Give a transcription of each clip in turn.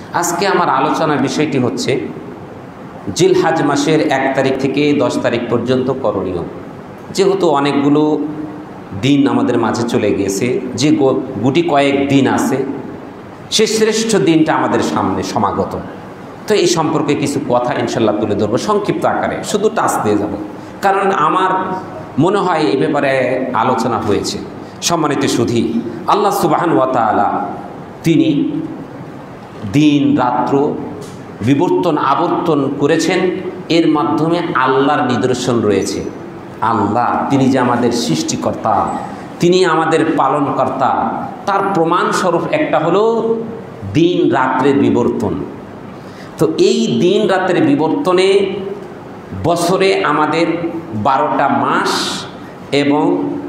আজকে আমার আলোচনার বিষয়টি হচ্ছে জিলহজ মাসের 1 তারিখ থেকে 10 তারিখ পর্যন্ত করণীয়। যেহেতু অনেকগুলো দিন আমাদের মাঝে চলে গিয়েছে, যে গুটি কয়েক দিন আছে, সে শ্রেষ্ঠ দিনটা আমাদের সামনে সমাগত। তো এই সম্পর্কে কিছু কথা ইনশাল্লাহ তুলে ধরবো সংক্ষিপ্ত আকারে, শুধু টাচ দিয়ে যাব, কারণ আমার মনে হয় এই ব্যাপারে আলোচনা হয়েছে। সম্মানিত সুধী, আল্লাহ সুবহানাহু ওয়া তাআলা তিনি দিন রাত্র বিবর্তন আবর্তন করেছেন, এর মাধ্যমে আল্লাহর নিদর্শন রয়েছে। আল্লাহ তিনি যে আমাদের সৃষ্টিকর্তা, তিনি আমাদের পালনকর্তা, তার প্রমাণস্বরূপ একটা হলো দিন রাত্রের বিবর্তন। তো এই দিন রাত্রের বিবর্তনে বছরে আমাদের 12টা মাস এবং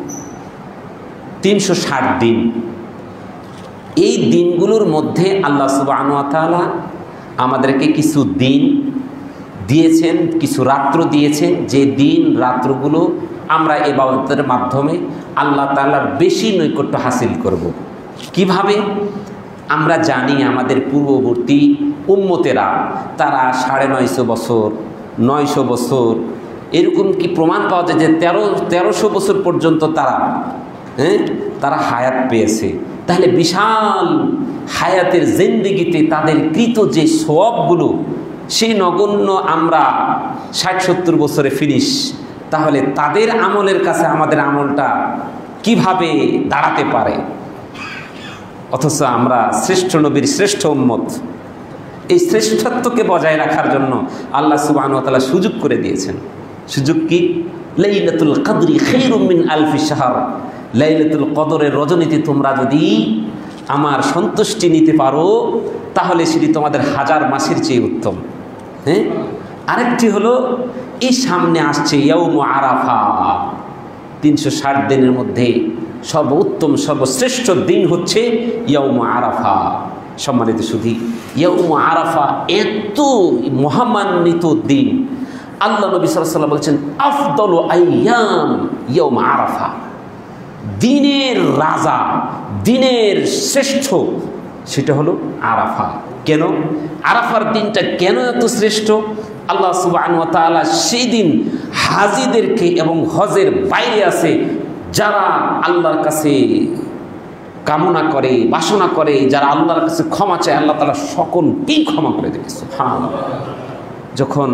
360 দিন, এই দিনগুলোর মধ্যে আল্লাহ সুবহানাহু ওয়া তাআলা আমাদেরকে কিছু দিন দিয়েছেন, কিছু রাত্র দিয়েছেন, যে দিন রাত্রগুলো আমরা ইবাদতের মাধ্যমে আল্লাহ তাআলার বেশি নৈকট্য হাসিল করব। কিভাবে? আমরা জানি আমাদের পূর্ববর্তী উম্মতেরা তারা 950 বছর, 900 বছর, এরকম কি প্রমাণ পাওয়া যায় যে 1300 বছর পর্যন্ত তারা হায়াত পেয়েছে। তাহলে বিশাল হায়াতের জিন্দেগিতে তাদের কৃত যে সওয়াবগুলো, সেই নগণ্য আমরা 60-70 বছরে ফিনিশ। তাহলে তাদের আমলের কাছে আমাদের আমলটা কিভাবে দাঁড়াতে পারে? অথচ আমরা শ্রেষ্ঠ নবীর শ্রেষ্ঠ উম্মত, এই শ্রেষ্ঠত্বকে বজায় রাখার জন্য আল্লাহ সুবহানাহু ওয়া তাআলা সুযোগ করে দিয়েছেন। সুযোগ কি? লাইলাতুল কদরি খায়রুম মিন আলফি শাহর। লাইলাতুল কদরের রজনীতে তোমরা যদি আমার সন্তুষ্টি নিতে পারো, তাহলে সেটি তোমাদের 1000 মাসের চেয়ে উত্তম। হ্যাঁ, আরেকটি হলো এই সামনে আসছে ইয়াউম আরাফা। 360 দিনের মধ্যে সর্বোত্তম সর্বশ্রেষ্ঠ দিন হচ্ছে ইয়াউম আরাফা। সম্মানিত সুধী, ইয়াউম আরাফা এত মহামান্বিত দিন। আল্লাহ নবী সাল্লাল্লাহু আলাইহি ওয়াসাল্লাম বলছেন আফদলু আইয়াম ইয়াউম আরাফা। দিনের রাজা, দিনের শ্রেষ্ঠ সেটা হলো আরাফা। কেন আরাফার দিনটা কেন এত শ্রেষ্ঠ? আল্লাহ সুবহানাহু ওয়া তাআলা সেই দিন হাজীদেরকে এবং হজের বাইরে আছে যারা আল্লাহর কাছে কামনা করে, বাসনা করে, যারা আল্লাহর কাছে ক্ষমা চায়, আল্লাহ তাআলা সকলকেই ক্ষমা করে দেবে। সুবহানাল্লাহ। যখন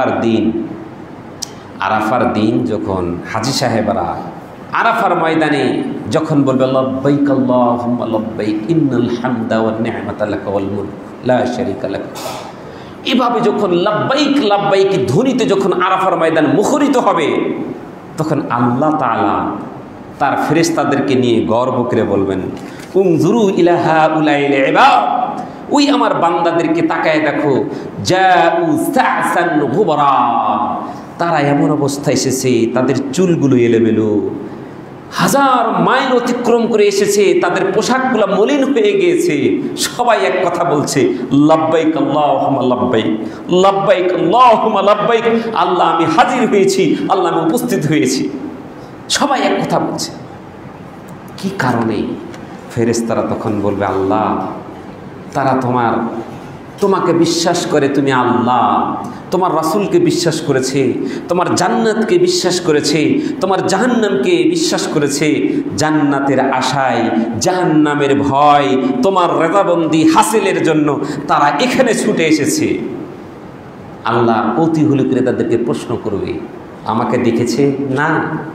আরাফার দিন যখন হাজী সাহেবরা আরাফার ময়দানে যখন বলবে লব্বাইক আল্লাহুম্মা লব্বাইক ইন্নাল হামদা ওয়ান নি'মাতা লাকা ওয়াল মুলক লা শারীকা লাক, এভাবে যখন লব্বাইক লব্বাইক ধ্বনিতে যখন আরাফার ময়দান মুখরিত হবে, তখন আল্লাহ তাআলা তার ফেরেশতাদেরকে নিয়ে গর্ব করে বলবেন উনজুরু ইলা হাউলাইল ইবাদ, ওই আমার বান্দাদেরকে তাকায় দেখো, জাউ সাসান গুবরা, তারা এমন অবস্থায় এসেছে তাদের চুলগুলো এলোমেলো, 1000 মাইল অতিক্রম করে এসেছে, তাদের পোশাকগুলো মলিন হয়ে গিয়েছে। সবাই এক কথা বলছে লব্বাইক আল্লাহুম্মা লব্বাইক, লব্বাইক আল্লাহুম্মা লব্বাইক। আল্লাহ আমি হাজির হয়েছি, আল্লাহ আমি উপস্থিত হয়েছি। সবাই এক কথা বলছে। কি কারণে? ফেরেশতারা তখন বলবে আল্লাহ, তারা তোমাকে বিশ্বাস করে, তুমি আল্লাহ, তোমার রাসূলকে বিশ্বাস করেছে, তোমার জান্নাতকে বিশ্বাস করেছে, তোমার জাহান্নামকে বিশ্বাস করেছে। জান্নাতের আশায়, জাহান্নামের ভয়, তোমার রেজাবন্দি হাসিলের জন্য তারা এখানে ছুটে এসেছে। আল্লাহ কৌতূহলী করে তাদেরকে প্রশ্ন করবে, আমাকে দেখেছে? না,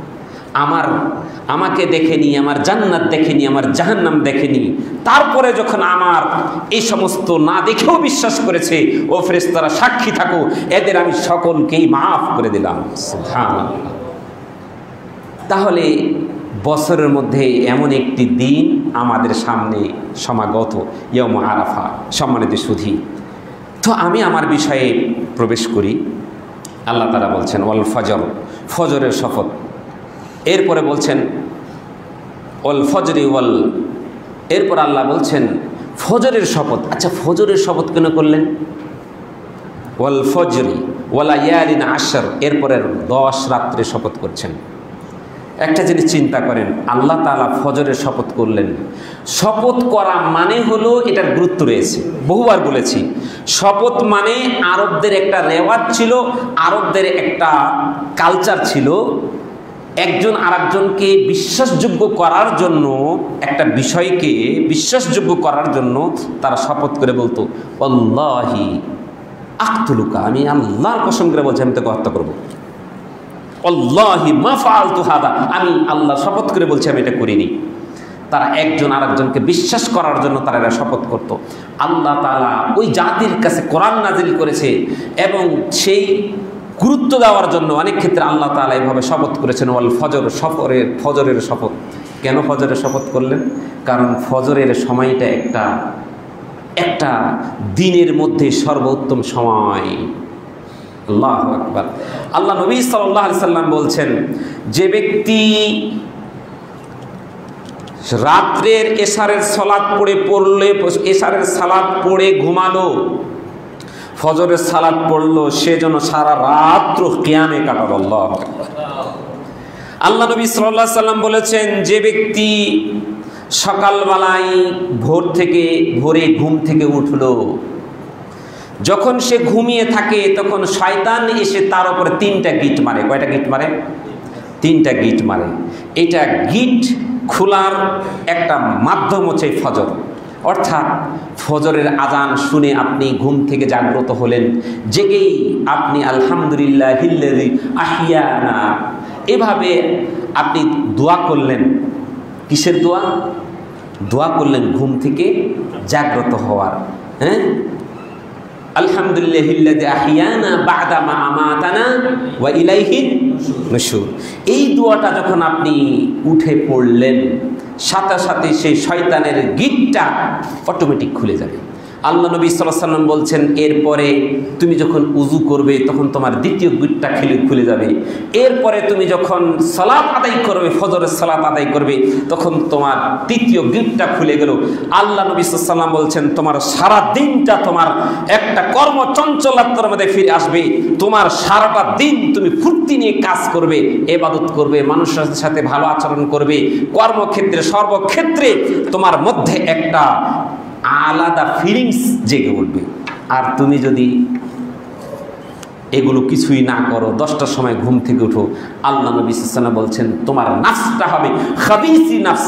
আমাকে দেখেনি, আমার জান্নাত দেখেনি, আমার জাহান্নাম দেখেনি। তারপরে যখন আমার এই সমস্ত না দেখেও বিশ্বাস করেছে, ও ফেরেশতারা সাক্ষী থাকো, এদের আমি সকলকেই মাফ করে দিলাম। সুবহানাল্লাহ। তাহলে বছরের মধ্যে এমন একটি দিন আমাদের সামনে সমাগত, ইয়াউম আরাফা। সম্মানিত সুধী, তো আমি আমার বিষয়ে প্রবেশ করি। আল্লাহ তাআলা বলছেন ওয়াল ফজর, ফজরের শপথ। এরপরে বলছেন ওয়াল ফজরি ওয়াল, এরপর আল্লাহ বলছেন ফজরের শপথ। আচ্ছা, ফজরের শপথ কেন করলেন? ওয়াল ফজরি ওয়ালায়ালিন আশর, এরপরে 10 রাত্রে শপথ করছেন। একটা জিনিস চিন্তা করেন, আল্লাহ তাআলা ফজরের শপথ করলেন। শপথ করা মানে হলো এটার গুরুত্ব রয়েছে, বহুবার বলেছি। শপথ মানে আরবদের একটা রেওয়াজ ছিল, আরবদের একটা কালচার ছিল। একজন আরেকজনকে বিশ্বাসযোগ্য করার জন্য, একটা বিষয়কে বিশ্বাসযোগ্য করার জন্য তারা শপথ করে বলতো, আল্লাহি আকতুলুকা, আমি আল্লাহর কসম করে বলছি আমি তোকে হত্যা করবো। আল্লাহি মা ফাআলতু হাদা, আমি আল্লাহ শপথ করে বলছি আমি এটা করিনি। তারা একজন আরেকজনকে বিশ্বাস করার জন্য তারা এরা শপথ করত। আল্লাহ তাআলা ওই জাতির কাছে কোরআন নাজিল করেছে এবং সেই গুরুত্ব দেওয়ার জন্য অনেক ক্ষেত্রে আল্লাহ তাআলা এভাবে শপথ করেছেন, ওয়াল ফজর, ফজরের শপথ। কেন ফজরের শপথ করলেন? কারণ ফজরের সময়টা একটা দিনের মধ্যে সর্বোত্তম সময়। আল্লাহু আকবার। আল্লাহ নবী সাল্লাল্লাহু আলাইহি সাল্লাম বলছেন, যে ব্যক্তি রাত্রের এশারের সালাত পড়ে ঘুমালো, ফজরের সালাত পড়লো, সে যেন সারা রাত কিয়ামে কাটালো। আল্লাহু আকবার। আল্লাহ নবী সাল্লাল্লাহু আলাইহি সাল্লাম বলেছেন, যে ব্যক্তি সকালবেলায় ভোরে ঘুম থেকে উঠলো, যখন সে ঘুমিয়ে থাকে তখন শয়তান এসে তার উপরে 3টা গিট মারে। কয়টা গিট মারে? 3টা গিট মারে। এটা গিট খোলার একটা মাধ্যম হচ্ছে ফজর। অর্থাৎ ফজরের আজান শুনে আপনি ঘুম থেকে জাগ্রত হলেন, জেগেই আপনি আলহামদুলিল্লাহিল্লাযী আহিয়ানা, এভাবে আপনি দোয়া করলেন। কিসের দোয়া? দোয়া করলেন ঘুম থেকে জাগ্রত হওয়ার। হ্যাঁ, আলহামদুলিল্লাহিল্লাযী আহিয়ানা বা'দা মা আমাতানা ওয়া ইলাইহিন নুশুর। এই দোয়াটা যখন আপনি উঠে পড়লেন, সাথে সাথে সেই শয়তানের গিটটা অটোমেটিক খুলে যাবে। আল্লাহ নবী সাল্লাল্লাহু আলাইহি সাল্লাম বলছেন, এরপরে তুমি যখন উযু করবে তখন তোমার দ্বিতীয় গিটটা খুলে যাবে। এরপরে তুমি যখন সালাত আদায় করবে, ফজরের সালাত আদায় করবে, তখন তোমার তৃতীয় গিটটা খুলে গেল। আল্লাহ নবী সাল্লাল্লাহু আলাইহি সাল্লাম বলছেন, তোমার সারা দিনটা তোমার একটা কর্মচঞ্চলতার মধ্যে ফিরে আসবে। তোমার সারাটা দিন তুমি ফুর্তি নিয়ে কাজ করবে, ইবাদত করবে, মানুষের সাথে ভালো আচরণ করবে, কর্মক্ষেত্রে সর্বক্ষেত্রে তোমার মধ্যে একটা আলাদা ফিলিংস জেগে উঠবে। আর তুমি যদি এগুলো কিছুই না করো, 10টার সময় ঘুম থেকে উঠো, আল্লাহ নবী সাল্লাল্লাহু আলাইহি ওয়াসাল্লাম বলছেন তোমার নাফসটা হবে খাবিসি নাফস।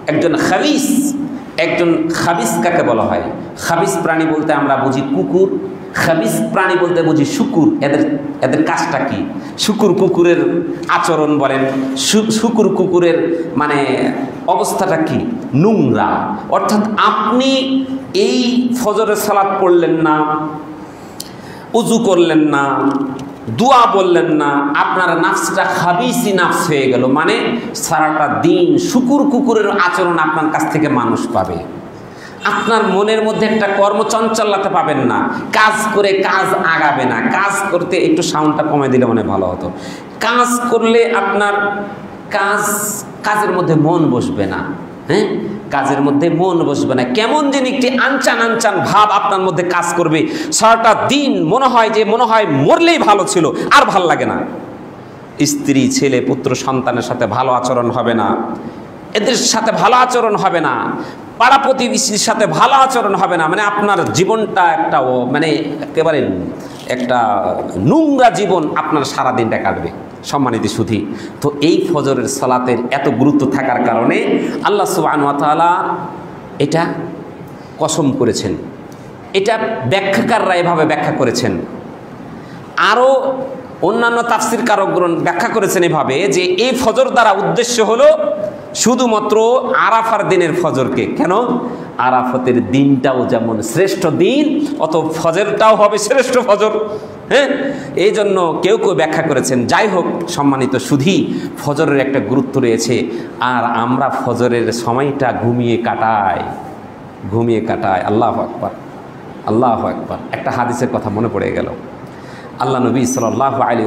একজন খাবিস কাকে বলা হয়? খাবিস প্রাণী বলতে আমরা বুঝি কুকুর, খাবিস প্রাণী বলতে বুঝি শুকুর। এদের কাজটা কি? শুকুর কুকুরের আচরণ বলেন, শুকুর কুকুরের মানে অবস্থাটা কি? নোংরা। অর্থাৎ আপনি এই ফজরের সালাত পড়লেন না, উযু করলেন না, দোয়া বললেন না, আপনার নাফসটা খাবিসি নাফস হয়ে গেল। মানে সারাটা দিন শুকুর কুকুরের আচরণ আপনার কাছ থেকে মানুষ পাবে। আপনার মনের মধ্যে একটা কর্মচঞ্চলতা পাবেন না, কাজ করে কাজ আগাবে না। কাজ করতে একটু সাউন্ডটা কমে দিলে মনে ভালো হতো। কাজ করলে আপনার কাজের মধ্যে মন বসবে না। হ্যাঁ, কাজের মধ্যে মন বসবে না। কেমন যেন একটি আনচান ভাব আপনার মধ্যে কাজ করবে। সারাটা দিন মনে হয় মরলেই ভালো ছিল, আর ভাল লাগে না। স্ত্রী, ছেলে, পুত্র, সন্তানের সাথে ভালো আচরণ হবে না, এদের সাথে ভালো আচরণ হবে না, পাড়া প্রতিবেশীর সাথে ভালো আচরণ হবে না। মানে আপনার জীবনটা একেবারে একটা নোংরা জীবন আপনার সারাদিনটা কাটবে। সম্মানিত সুধী, তো এই ফজরের সালাতের এত গুরুত্ব থাকার কারণে আল্লাহ সুবহানাহু ওয়া তাআলা এটা কসম করেছেন। এটা ব্যাখ্যাকাররা এভাবে ব্যাখ্যা করেছেন। আরও অন্যান্য তাফসীর কারকগণ ব্যাখ্যা করেছেন এভাবে যে এই ফজর দ্বারা উদ্দেশ্য হলো শুধুমাত্র আরাফার দিনের ফজরকে। কেন? আরাফাতের দিনটাও যেমন শ্রেষ্ঠ দিন, অত ফজরটাও হবে শ্রেষ্ঠ ফজর। হ্যাঁ, এই জন্য কেউ ব্যাখ্যা করেছেন। যাই হোক, সম্মানিত সুধী, ফজরের একটা গুরুত্ব রয়েছে। আর আমরা ফজরের সময়টা ঘুমিয়ে কাটাই। আল্লাহু আকবার, আল্লাহু আকবার। একটা হাদিসের কথা মনে পড়ে গেল। আল্লাহ নবী সাল্লাল্লাহু আলাইহি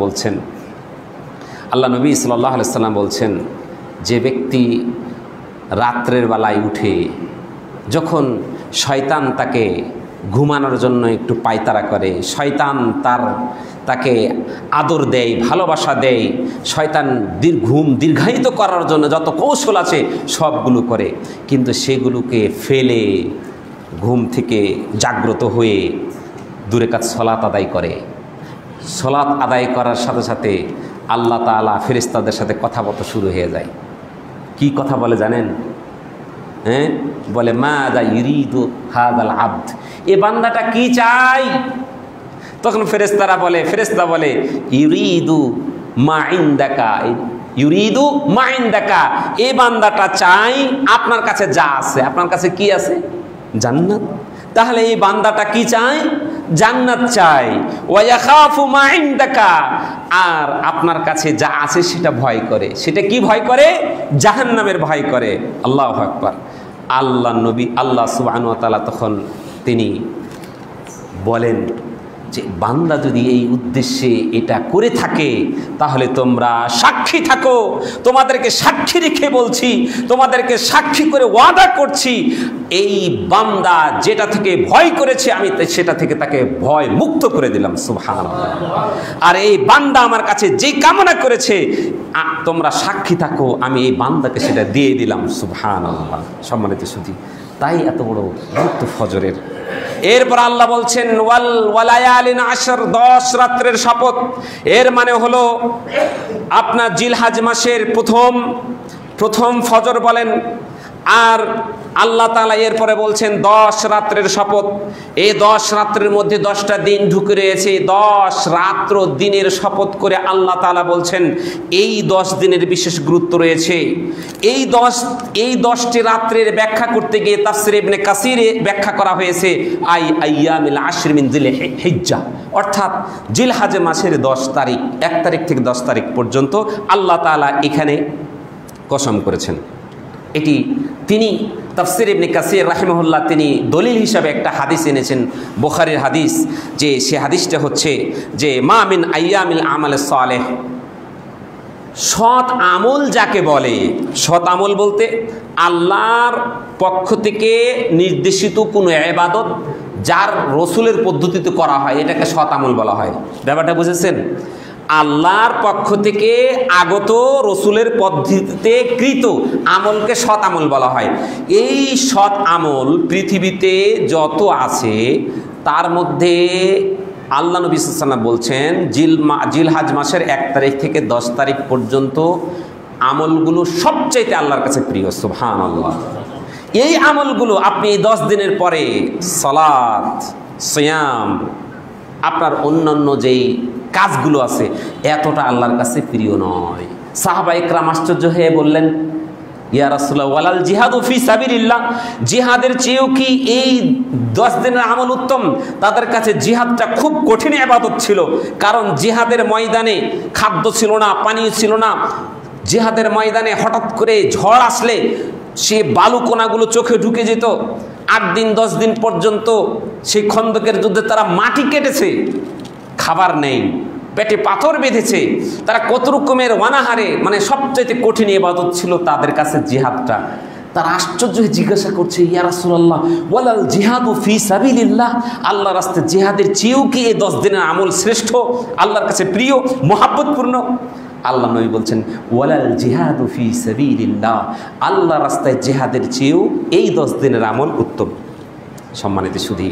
ওয়াসাল্লাম বলছেন, যে ব্যক্তি রাত্রের বেলায় উঠে, যখন শয়তান তাকে ঘুমানোর জন্য একটু পায়তারা করে, শয়তান তাকে আদর দেয়, ভালোবাসা দেয়, শয়তান দীর্ঘায়িত করার জন্য যত কৌশল আছে সবগুলো করে, কিন্তু সেগুলোকে ফেলে ঘুম থেকে জাগ্রত হয়ে 2 রাকাত সালাত আদায় করে। সালাত আদায় করার সাথে সাথে আল্লাহ তাআলা ফেরেশতাদের সাথে কথা বলতে শুরু হয়ে যায়। কি কথা বলে জানেন? হ্যাঁ, বলে মাযা ইউরিদু হাযাল আবদ, এ বান্দাটা কি চাই? তখন ফেরেশতা বলে ইউরিদু মা ইনদাকা, ইউরিদু মা ইনদাকা, এই বান্দাটা চাই আপনার কাছে যা আছে। আপনার কাছে কি আছে? জান্নাত। তাহলে এই বান্দাটা কি চাই? জান্নাত চাই। ওয়া ইয়াখাফু মা ইনদাকা, আর আপনার কাছে যা আছে সেটা ভয় করে। সেটা কি ভয় করে? জাহান্নামের ভয় করে। আল্লাহু আকবার। আল্লাহ সুবহানাহু ওয়া তাআলা তখন তিনি বলেন যে বান্দা যদি এই উদ্দেশ্যে এটা করে থাকে তাহলে তোমরা সাক্ষী থাকো, তোমাদেরকে সাক্ষী রেখে বলছি, তোমাদেরকে সাক্ষী করে ওয়াদা করছি, এই বান্দা যেটা থেকে ভয় করেছে আমি সেটা থেকে তাকে ভয় মুক্ত করে দিলাম। সুবহানাল্লাহ। আর এই বান্দা আমার কাছে যে কামনা করেছে তোমরা সাক্ষী থাকো, আমি এই বান্দাকে সেটা দিয়ে দিলাম। সুবহানাল্লাহ। সম্মানিত সুধী, তাই এত বড় গুরুত্ব ফজরের। এরপর আল্লাহ বলছেন ওয়ালায়ালিন আশর, 10 রাত্রের শপথ। এর মানে হলো আপনার জিলহাজ মাসের প্রথম ফজর বলেন। আর আল্লাহ তাআলা এরপরে বলছেন 10 রাত্রের শপথ। এই 10 রাত্রের মধ্যে 10টা দিন ঢুকে রয়েছে। 10 রাত্র দিনের শপথ করে আল্লাহ তাআলা বলছেন এই 10 দিনের বিশেষ গুরুত্ব রয়েছে। এই 10টি রাত্রের ব্যাখ্যা করতে গিয়ে তাফসীর ইবনে কাসিরে ব্যাখ্যা করা হয়েছে আইয়ামিল আশর মিন জিলহিজ্জা, অর্থাৎ জিলহজ মাসের 10 তারিখ, 1 তারিখ থেকে 10 তারিখ পর্যন্ত আল্লাহ তাআলা এখানে কসম করেছেন। এটি তিনি তাফসীর ইবনে কাসির রাহিমাহুল্লাহ তিনি দলিল হিসাবে একটা হাদিস এনেছেন, বুখারীর হাদিস, যে সে হাদিসটা হচ্ছে যে মা মিন আইয়ামিল আমাল সালেহ, সৎ আমল যাকে বলে, সৎ আমল বলতে আল্লাহর পক্ষ থেকে নির্দেশিত কোনো ইবাদত যার রসুলের পদ্ধতিতে করা হয় এটাকে সৎ আমল বলা হয়। ব্যাপারটা বুঝেছেন? আল্লাহর পক্ষ থেকে আগত রসুলের পদ্ধতিতে কৃত আমলকে সৎ আমল বলা হয়। এই সৎ আমল পৃথিবীতে যত আছে তার মধ্যে আল্লাহ নবী সাল্লাল্লাহু আলাইহি ওয়াসাল্লাম বলছেন জিলহজ মাসের 1 তারিখ থেকে 10 তারিখ পর্যন্ত আমলগুলো সবচাইতে আল্লাহর কাছে প্রিয়। সুবহানাল্লাহ। এই আমলগুলো আপনি 10 দিনের পরে সালাত, সিয়াম, আপনার অন্যান্য যেই কাজগুলো আছে এতটা আল্লাহর কাছে প্রিয় নয়। সাহাবা ইকরাম আশ্চর্য হয়ে বললেন ইয়া রাসূলুল্লাহ ওয়ালাল জিহাদু ফি সাবিলিল্লাহ, জিহাদের চেয়েও কি এই 10 দিনের আমল উত্তম? তাদের কাছে জিহাদটা খুব কঠিন ইবাদত ছিল, কারণ জিহাদের ময়দানে খাদ্য ছিল না, পানি ছিল না। জিহাদের ময়দানে হঠাৎ করে ঝড় আসলে সে বালুকণাগুলো চোখে ঢুকে যেত। 8 দিন 10 দিন পর্যন্ত সেই খন্দকের যুদ্ধে তারা মাটি কেটেছে, খাবার নেই, পেটে পাথর বেঁধেছে। তারা কত রকমের অনাহারে, মানে সবচেয়ে কঠিন ইবাদত ছিল তাদের কাছে জিহাদটা। তারা আশ্চর্য হয়ে জিজ্ঞাসা করছে ইয়া রাসূলুল্লাহ ওয়ালাল জিহাদু ফি সাবিলিল্লাহ, আল্লাহর রাস্তায় জিহাদের চেয়েও কি এই 10 দিনের আমল শ্রেষ্ঠ, আল্লাহর কাছে প্রিয়, মহব্বতপূর্ণ? আল্লাহ নবী বলছেন ওয়ালাল জিহাদু ফি সাবিলিল্লাহ, আল্লাহর রাস্তায় জিহাদের চেয়েও এই 10 দিনের আমল উত্তম। সম্মানিত সুধী,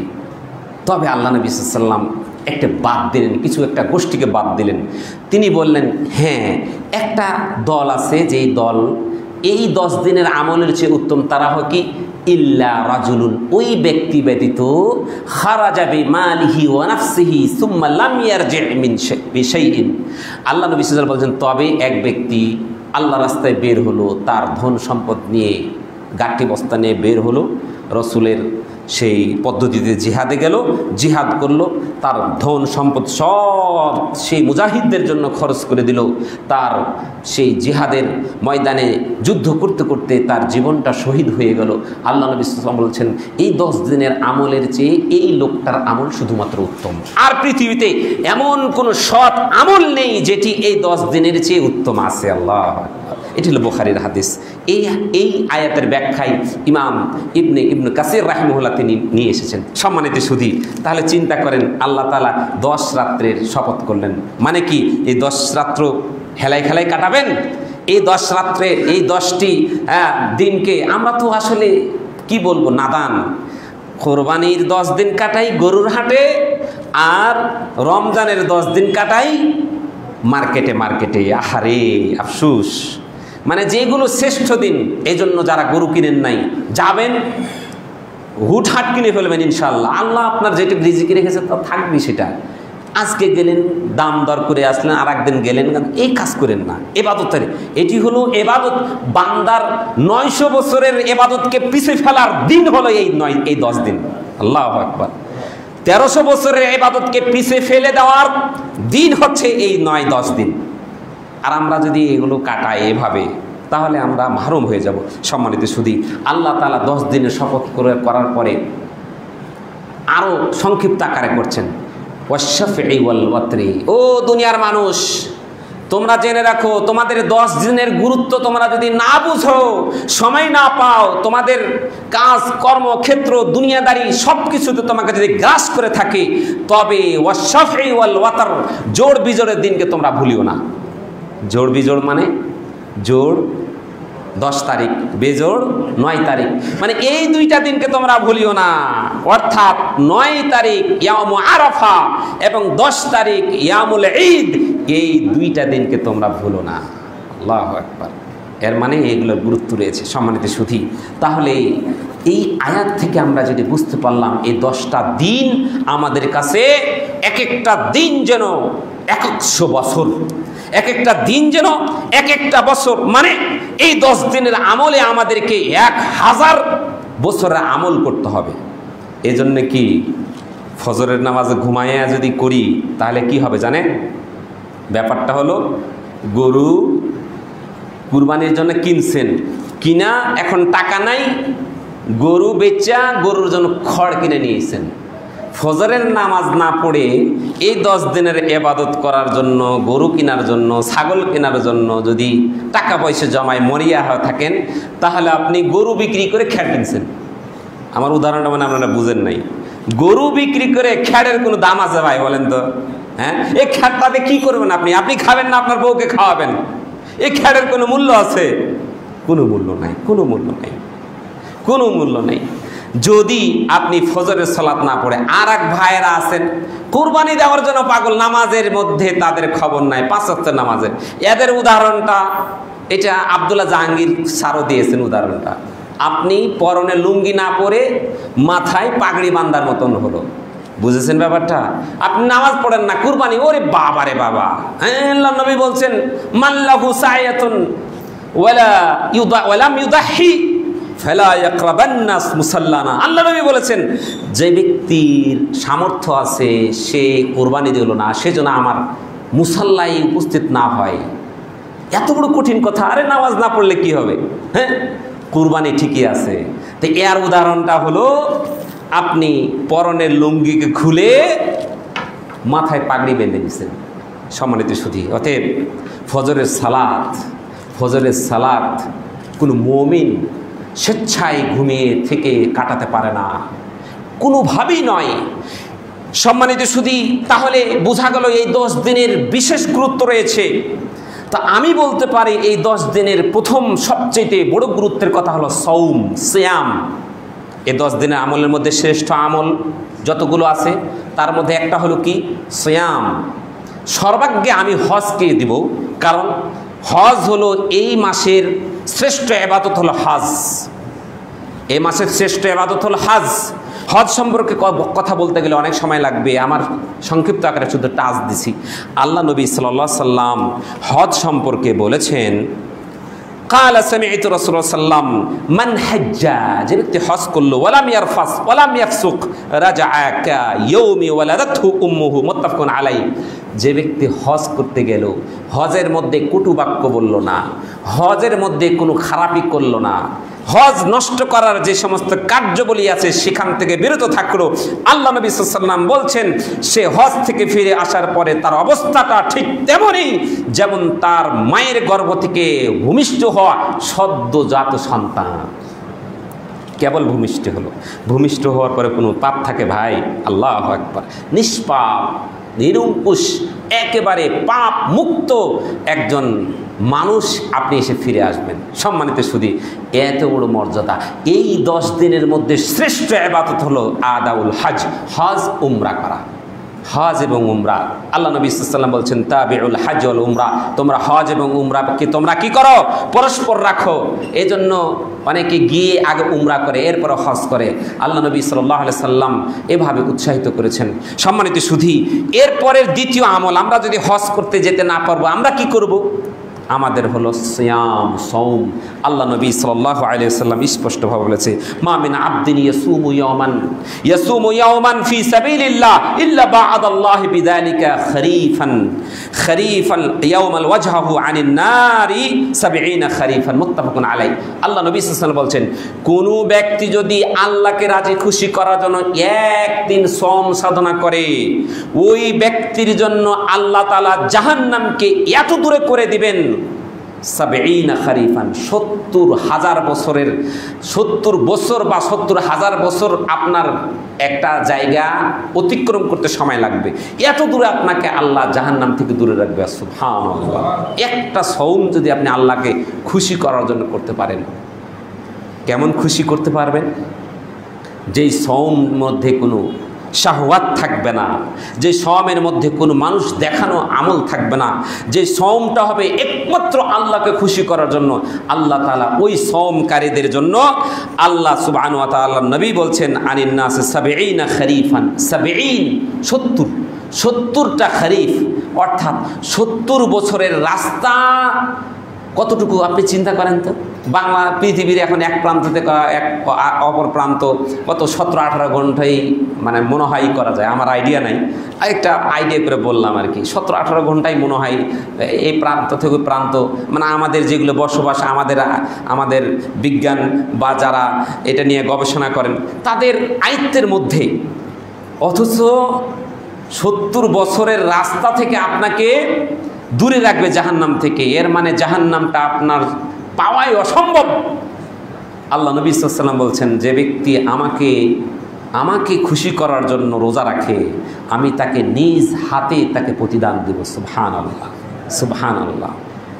তবে আল্লাহ নবী সাল্লাল্লাহু আলাইহি ওয়াসাল্লাম একটা বাদ দিলেন, কিছু একটা গোষ্ঠীকে বাদ দিলেন। তিনি বললেন হ্যাঁ, একটা দল আছে যেই দল এই 10 দিনের আমলের চেয়ে উত্তম। তারা হয় কি? ইল্লা রাজুলুন, ওই ব্যক্তি ব্যতীত খারাজা বিমালিহি ওয়া নাফসিহি সুম্মা লাম ইয়ারজি মিন শাইইন। আল্লাহ নবী সাল্লাল্লাহু আলাইহি ওয়াসাল্লাম বলছেন তবে এক ব্যক্তি আল্লাহ রাস্তায় বের হলো, তার ধন সম্পদ নিয়ে, গাঠি বস্তা নিয়ে বের হলো, রসুলের সেই পদ্ধতিতে জিহাদে গেল, জিহাদ করলো, তার ধন সম্পদ সব সেই মুজাহিদদের জন্য খরচ করে দিল। তার সেই জিহাদের ময়দানে যুদ্ধ করতে করতে তার জীবনটা শহীদ হয়ে গেল। আল্লাহ নবী সাল্লাল্লাহু আলাইহি ওয়াসাল্লাম বলছেন এই 10 দিনের আমলের চেয়ে এই লোকটার আমল শুধুমাত্র উত্তম। আর পৃথিবীতে এমন কোনো সৎ আমল নেই যেটি এই 10 দিনের চেয়ে উত্তম আছে। আল্লাহ এটি হলো বুখারীর হাদিস। এই আয়াতের ব্যাখ্যায় ইমাম ইবনে কাসির রাহিমাহুল্লাহ তিনি নিয়ে এসেছেন। সম্মানিত সুধী, তাহলে চিন্তা করেন আল্লাহ তাআলা 10 রাত্রের শপথ করলেন, মানে কি এই 10 রাত্র হেলায় খেলায় কাটাবেন? এই 10 রাত্রে এই 10টি দিনকে আমরা তো আসলে কি বলবো, নাদান। কোরবানির 10 দিন কাটাই গরুর হাটে, আর রমজানের 10 দিন কাটাই মার্কেটে। আহারে আফসুস, মানে যেগুলো শ্রেষ্ঠ দিন, এই জন্য যারা গরু কিনেন নাই যাবেন, হুটহাট কিনে ফেলবেন ইনশাআল্লাহ। আল্লাহ আপনার যেটা রিজিকে রেখেছে তা থাকবে, সেটা আজকে গেলেন দাম দর করে আসলেন, আর একদিন গেলেন, এই কাজ করেন না। এবাদতের এটি হলো এবাদত, বান্দার 900 বছরের এবাদতকে পিছে ফেলার দিন হলো এই 10 দিন। আল্লাহু আকবার। 1300 বছরের এবাদতকে পিছে ফেলে দেওয়ার দিন হচ্ছে এই 9-10 দিন। আর আমরা যদি এগুলো কাটাই এভাবে, তাহলে আমরা মাহরুম হয়ে যাব। সম্মানিত সুধী, আল্লাহ তাআলা 10 দিনের শপথ করার পরে আরও সংক্ষিপ্ত আকারে করছেন, ওয়াশ-শাফঈ ওয়াল ওয়াতরি। ও দুনিয়ার মানুষ, তোমরা জেনে রাখো, তোমাদের 10 দিনের গুরুত্ব তোমরা যদি না বুঝো, সময় না পাও, তোমাদের কাজ কর্মক্ষেত্র দুনিয়াদারি সব কিছুতে তোমাকে যদি গ্রাস করে থাকে, তবে ওয়াশ-শাফঈ ওয়াল ওয়াতর, জোড় বিজোড়ের দিনকে তোমরা ভুলিও না। জোড় বিজোড় মানে জোড় 10 তারিখ, বেজোড় 9 তারিখ, মানে এই 2টা দিনকে তোমরা ভুলিও না। অর্থাৎ 9 তারিখ ইয়াউম আরাফা এবং 10 তারিখ ইয়ামুল ঈদ, এই 2টা দিনকে তোমরা ভুলো না। আল্লাহু আকবার। এর মানে এগুলোর গুরুত্ব রয়েছে। সম্মানিত সুধী, তাহলে এই আয়াত থেকে আমরা যেটা বুঝতে পারলাম, এই 10টা দিন আমাদের কাছে এক একটা দিন যেন 100 বছর, এক একটা দিন যেন এক একটা বছর। মানে এই 10 দিনের আমলে আমাদেরকে 1000 বছরের আমল করতে হবে। এই জন্য কি ফজরের নামাজে ঘুমাইয়া যদি করি, তাহলে কি হবে জানেন? ব্যাপারটা হলো, গরু কুরবানির জন্য কিনছেন, কিনা এখন টাকা নাই, গরু বেচা গরুর জন্য খড় কিনে নিয়েছেন। ফজরের নামাজ না পড়ে এই 10 দিনের ইবাদত করার জন্য, গরু কেনার জন্য, ছাগল কেনার জন্য যদি টাকা পয়সা জমায় মরিয়া হয়ে থাকেন, তাহলে আপনি গরু বিক্রি করে খ্যাট কিনছেন। আমার উদাহরণটা মানে আপনারা বুঝেন নাই। গরু বিক্রি করে খ্যাটের কোনো দাম আছে ভাই, বলেন তো? হ্যাঁ, এই খ্যাটটাতে কি করবেন আপনি? আপনি খাবেন না, আপনার বউকে খাওয়াবেন। এই খ্যাটের কোনো মূল্য আছে? কোনো মূল্য নাই, কোনো মূল্য নাই, কোনো মূল্য নেই। যদি আপনি ফজরের সালাত না পড়ে, আর এক ভাইয়েরা আছেন কুরবানি দেওয়ার জন্য পাগল, নামাজের মধ্যে তাদের খবর নাই, 5 ওয়াক্তের নামাজের। এদের উদাহরণটা এটা আব্দুল্লাহ জাহাঙ্গীর স্যারও দিয়েছেন উদাহরণটা। আপনি পরনে লুঙ্গি না পরে মাথায় পাগড়ি বান্ধার মতন হলো, বুঝেছেন ব্যাপারটা? আপনি নামাজ পড়েন না, কুরবানি, ওরে বাবা রে বাবা। আল্লাহ নবী বলছেন, মাল্লাহু সায়াতুন ওয়ালাম ইউদাহি ফালা ইয়াকরাবান্না মুসাল্লানা। আল্লাহ নবী বলেছেন, যে ব্যক্তির সামর্থ্য আছে সে কুরবানি দিল না, সেজন্য আমার মুসাল্লায় উপস্থিত না হয়। এত বড় কঠিন কথা। আরে নামাজ না পড়লে কি হবে? হ্যাঁ, কুরবানি ঠিকই আছে। তো এর উদাহরণটা হলো, আপনি পরনের লুঙ্গিকে খুলে মাথায় পাগড়ি বেঁধে নিছেন। সম্মানিত সুধী, অতএব ফজরের সালাত কোনো মুমিন স্বেচ্ছায় ঘুমিয়ে থেকে কাটাতে পারে না, কোনোভাবেই নয়। সম্মানিত সুধী, তাহলে বোঝা গেল এই 10 দিনের বিশেষ গুরুত্ব রয়েছে। তা আমি বলতে পারি এই 10 দিনের প্রথম সবচেয়ে বড় গুরুত্বের কথা হলো সওম, সিয়াম। এই 10 দিনের আমলের মধ্যে শ্রেষ্ঠ আমল যতগুলো আছে তার মধ্যে একটা হলো কি? সিয়াম। সর্বাগ্যে আমি হজকে দিব, কারণ হজ হলো এই মাসের শ্রেষ্ঠ ইবাদত হলো হজ। এই মাসের শ্রেষ্ঠ ইবাদত হলো হজ। হজ সম্পর্কে কথা বলতে গেলে অনেক সময় লাগবে, আমার সংক্ষিপ্ত আকারে শুধু টাচ দিছি। আল্লাহ নবী সাল্লাল্লাহু আলাইহি সাল্লাম হজ সম্পর্কে বলেছেন, কালা সামি'তু রাসূলুল্লাহ সাল্লাম মান হাজ্জা, যে ব্যক্তি হজ করলো, ওয়ালাম ইয়ারফাস ওয়ালাম ইয়াফসুক রাজাআ কা ইয়াউমি ওয়ালাদাতহু উম্মুহু, মুত্তাফাকুন আলাইহি। যে ব্যক্তি হজ করতে গেল, হজের মধ্যে কটু বাক্য বলল না, হজের মধ্যে কোনো খারাপি করলো না, হজ নষ্ট করার যে সমস্ত কার্যবলী আছে সেখান থেকে বিরত থাকলো। আল্লাহ নবী সাল্লাল্লাহু আলাইহি ওয়াসাল্লাম বলছেন সে হজ থেকে ফিরে আসার পরে তার অবস্থাটা ঠিক তেমনই যেমন তার মায়ের গর্ভ থেকে ভূমিষ্ঠ হওয়া সদ্যজাত সন্তান। কেবল ভূমিষ্ঠ হলো, ভূমিষ্ঠ হওয়ার পরে কোনো পাপ থাকে ভাই? আল্লাহু আকবার। নিষ্পাপ নিরঙ্কুশ একেবারে পাপ মুক্ত একজন মানুষ আপনি এসে ফিরে আসবেন। সম্মানিত শুধু এত বড় মর্যাদা। এই 10 দিনের মধ্যে শ্রেষ্ঠ ইবাদত হলো আদাউল হজ, হজ উমরা করা। হজ এবং উমরা, আল্লাহ নবী সাল্লাল্লাহু আলাইহি ওয়াসাল্লাম বলছেন তাবিউল হজ ওয়াল উমরা, তোমরা হজ এবং উমরাকে তোমরা কি করো? পরস্পর রাখো। এজন্য অনেকে গিয়ে আগে উমরা করে এরপর হজ করে। আল্লাহ নবী সাল্লাল্লাহু আলাইহি সাল্লাম এভাবে উৎসাহিত করেছেন। সম্মানিত সুধী, এরপরের দ্বিতীয় আমল, আমরা যদি হজ করতে যেতে না পারবো আমরা কি করব? আমাদের হলো সিয়াম, সওম। আল্লাহ নবী সাল্লাল্লাহু আলাইহি ওয়াসাল্লাম স্পষ্টভাবে বলেছে মা মিন আবদিন ইয়াসুমু ইয়াওমান ফি সাবিলিল্লাহ ইল্লা বা'আদাল্লাহি বিযালিকা খরিফান ইয়াওমাল ওয়াজহাহু আনিন নারি 70 খরিফান, মুত্তাফাকুন আলাইহি। আল্লাহ নবী সাল্লাল্লাহু আলাইহি ওয়াসাল্লাম বলছেন কোন ব্যক্তি যদি আল্লাহকে রাজি খুশি করার জন্য একদিন সওম সাধনা করে, ওই ব্যক্তির জন্য আল্লাহ তাআলা জাহান্নামকে এত দূরে করে দিবেন 70 খরিফান, 70,000 বছরের, 70 বছর বা 70,000 বছর আপনার একটা জায়গা অতিক্রম করতে সময় লাগবে। এত দূরে আপনাকে আল্লাহ জাহান্নাম থেকে দূরে রাখবে। সুবহানাল্লাহ। একটা সওম যদি আপনি আল্লাহকে খুশি করার জন্য করতে পারেন, কেমন খুশি করতে পারবেন? যেই সওম মধ্যে কোনো শাহওয়াত থাকবে না, যে সওমের মধ্যে কোনো মানুষ দেখানো আমল থাকবে না, যে সওমটা হবে একমাত্র আল্লাহকে খুশি করার জন্য, আল্লাহ তাআলা ওই সওমকারীদের জন্য আল্লাহ সুবহানাহু ওয়া তাআলা নবী বলছেন আনিন নাস 70 খরিফান, 70টা খরিফ, অর্থাৎ 70 বছরের রাস্তা। কতটুকু আপনি চিন্তা করেন তো? বাংলা পৃথিবীর এখন এক প্রান্ত থেকে এক অপর প্রান্ত কত 17-18 ঘন্টাই মানে মনে হয় করা যায়। আমার আইডিয়া নাই, একটা আইডিয়া করে বললাম আর কি। 17-18 ঘন্টাই মনে হয় এই প্রান্ত থেকে প্রান্ত, মানে আমাদের যেগুলো বসবাস, আমাদের বিজ্ঞান বা যারা এটা নিয়ে গবেষণা করেন তাদের আয়ত্তের মধ্যে। অথচ 70 বছরের রাস্তা থেকে আপনাকে দূরে রাখবে জাহান্নাম থেকে। এর মানে জাহান্নামটা আপনার পাওয়াই অসম্ভব। আল্লাহ নবী সাল্লাল্লাহু আলাইহি ওয়াসাল্লাম বলছেন যে ব্যক্তি আমাকে খুশি করার জন্য রোজা রাখে, আমি তাকে নিজ হাতে তাকে প্রতিদান দেব। সুবহানাল্লাহ, সুবহানাল্লাহ।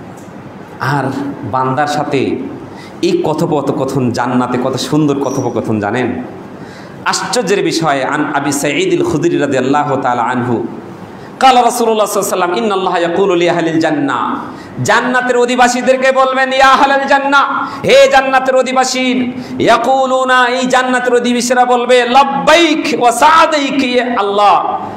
আর বান্দার সাথে এই কথোপকথন, জান্নাতে কত সুন্দর কথোপকথন জানেন। আশ্চর্যের বিষয়, আন আবি সাঈদ আল খুদরি রাদিয়াল্লাহু তাআলা আনহু قال رسول الله صلى الله عليه وسلم ان الله يقول لاهل الجنه, জান্নাতের অধিবাসীদেরকে বলবেন ইয়া আহলাল জান্নাহ, হে জান্নাতের অধিবাসী। ইয়াকুলুনা, এই জান্নাতের অধিবাসীরা বলবে লাব্বাইক ওয়া সাআদাইক ইয়া আল্লাহ,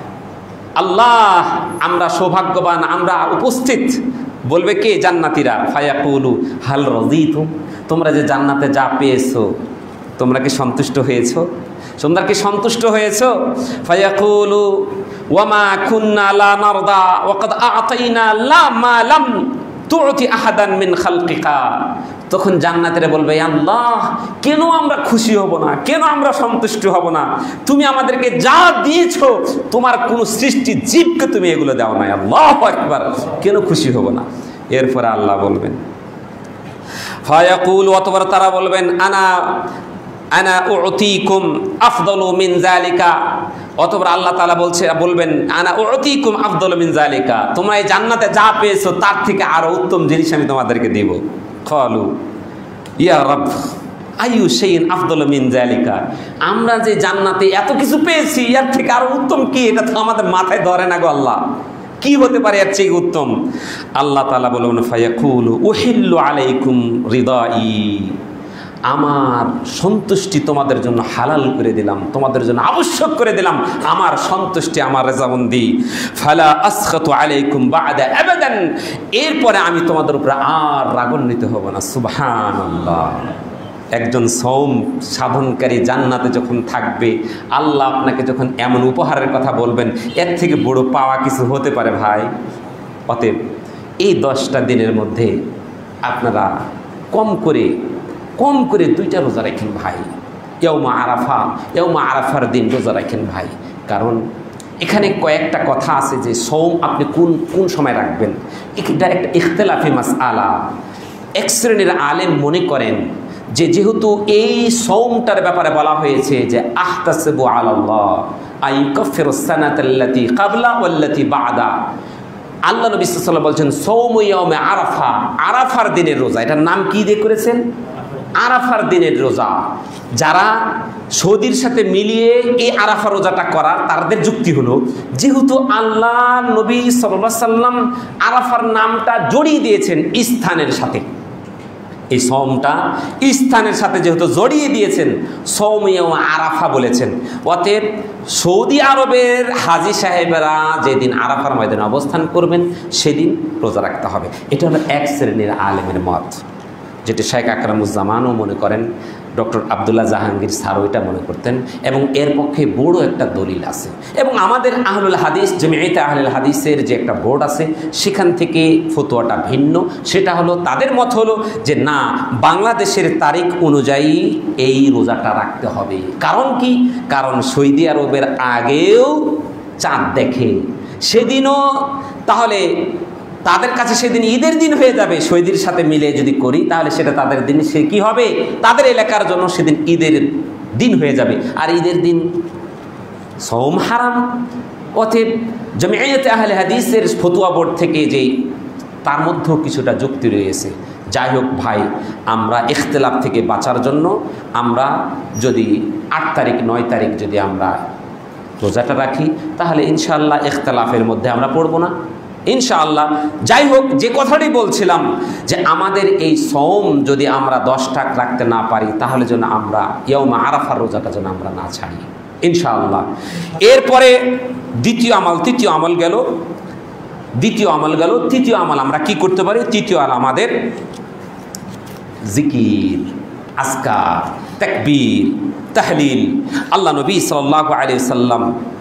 আল্লাহ আমরা সৌভাগ্যবান, আমরা উপস্থিত। বলবে কে? জান্নাতীরা। ফায়াকুলু হাল রাযীতুম, তোমরা যে জান্নাতে যা পেয়েছো তোমরা কি সন্তুষ্ট হয়েছো? তোমরা কি সন্তুষ্ট হয়েছো? ফায়াকুলু ওয়ামা কুন্না লা নারদা ওয়া ক্বাদ আ'তাইনা লা মা লাম তু'তি আহাদান মিন খালকিকা। তখন জান্নাতীরা বলবে আল্লাহ, কেন আমরা খুশি হব না, কেন আমরা সন্তুষ্ট হব না? তুমি আমাদেরকে যা দিয়েছো তোমার কোন সৃষ্টি জীবকে তুমি এগুলো দাও না। আল্লাহু আকবার, কেন খুশি হব না? এরপরে আল্লাহ বলবেন ফায়াকুল, অতঃপর তারা বলবেন আনা উতিকুম আফদালু মিন যালিকা। অতঃপর আল্লাহ তাআলা বলবেন আনা উতিকুম আফদালু মিন যালিকা, তোমরা এই জান্নাতে যা পেয়েছো তার থেকে আরো উত্তম জিনিস আমি তোমাদেরকে দেব। ক্বালু ইয়া রাব আইয়ু শাইইন আফদালু মিন যালিকা, আমরা যে জান্নাতে এত কিছু পেয়েছি এর থেকে আরো উত্তম কি? এটা তো আমাদের মাথায় ধরে না গো আল্লাহ, কি হতে পারে এর চেয়ে উত্তম? আল্লাহ তাআলা বলবেন ফায়াকুলু উহিল্লু আলাইকুম রিদাই, আমার সন্তুষ্টি তোমাদের জন্য হালাল করে দিলাম, তোমাদের জন্য আবশ্যক করে দিলাম আমার সন্তুষ্টি, আমার রেজামন্দি। ফালা আসখাতু আলাইকুম বা'দা আবাদান, এরপরে আমি তোমাদের উপরে আর রাগান্বিত হব না। সুবহানাল্লাহ। একজন সওম সাধনকারী জান্নাতে যখন থাকবে, আল্লাহ আপনাকে যখন এমন উপহারের কথা বলবেন, এর থেকে বড় পাওয়া কিছু হতে পারে ভাই? অতএব এই 10টা দিনের মধ্যে আপনারা কম করে কম করে 2টা রোজা রাখেন ভাই। ইয়াউমা আরাফা, ইয়াউমা আরাফার দিন রোজা রাখেন ভাই। কারণ এখানে কয়েকটা কথা আছে যে সওম আপনি কোন সময় রাখবেন, এটা একটা ইখতিলাফি মাসআলা। এক শ্রেণীর আলেম মনে করেন যে যেহেতু এই সওমটার ব্যাপারে বলা হয়েছে যে আহতাসিবু আলাল্লাহ আইয়ুকাফিরুস সানাতাল্লাতী ক্বাবলা ওয়াল্লাতী বা'দা, আল্লাহ নবী সাল্লাল্লাহু আলাইহি ওয়াসাল্লাম বলছেন সওমু ইয়াউমে আরাফা, আরাফার দিনের রোজা। এটার নাম কি দিয়ে করেছেন? আরাফার দিনের রোজা। যারা সৌদির সাথে মিলিয়ে এই আরাফা রোজাটা করার তাদের যুক্তি হলো, যেহেতু আল্লাহ নবী সাল্লাল্লাহু আলাইহি ওয়াসাল্লাম আরাফার নামটা জড়িয়ে দিয়েছেন স্থানের সাথে, এই সওমটা স্থানের সাথে যেহেতু জড়িয়ে দিয়েছেন, সওম ইয়াউম আরাফা বলেছেন। অতএব সৌদি আরবের হাজী সাহেবেরা যেদিন আরাফার ময়দানে অবস্থান করবেন সেদিন রোজা রাখতে হবে। এটা হলো এক শ্রেণীর আলেমের মত, যেটি শেখ আকরামুজ্জামানও মনে করেন, ডক্টর আবদুল্লাহ জাহাঙ্গীর স্যারও এটা মনে করতেন, এবং এর পক্ষে বড় একটা দলিল আছে। এবং আমাদের আহলুল হাদিস, জমিয়তে আহলুল হাদিসের যে একটা বোর্ড আছে, সেখান থেকে ফতোয়াটা ভিন্ন। সেটা হলো, তাদের মত হলো যে না, বাংলাদেশের তারিখ অনুযায়ী এই রোজাটা রাখতে হবে। কারণ কি? কারণ সৌদি আরবের আগেও চাঁদ দেখে, সেদিনও তাহলে তাদের কাছে সেদিন ঈদের দিন হয়ে যাবে। সৌদির সাথে মিলে যদি করি তাহলে সেটা তাদের দিন, সে কি হবে, তাদের এলাকার জন্য সেদিন ঈদের দিন হয়ে যাবে, আর ঈদের দিন সওম হারাম। অতএব জমিয়তে আহলে হাদিসের ফতোয়া বোর্ড থেকে যে তার মধ্যেও কিছুটা যুক্তি রয়েছে। যাই হোক ভাই, আমরা ইখতিলাফ থেকে বাঁচার জন্য আমরা যদি 8 তারিখ 9 তারিখ যদি আমরা রোজাটা রাখি, তাহলে ইনশাআল্লাহ ইখতিলাফের মধ্যে আমরা পড়ব না ইনশাআল্লাহ। যাই হোক, যে কথাটি বলছিলাম যে আমাদের এই সওম যদি আমরা 10টা রাখতে না পারি, তাহলে যেন আমরা ইয়াউমা আরাফার রোজাটা যেন আমরা না ছাড়ি ইনশাআল্লাহ। এরপরে তৃতীয় আমল গেল। তৃতীয় আমল আমরা কি করতে পারি? তৃতীয় আমল আমাদের জিকির, আজকার, তাকবীর, তাহলিল। আল্লাহ নবী সাল্লাল্লাহু আলাইহি ওয়াসাল্লাম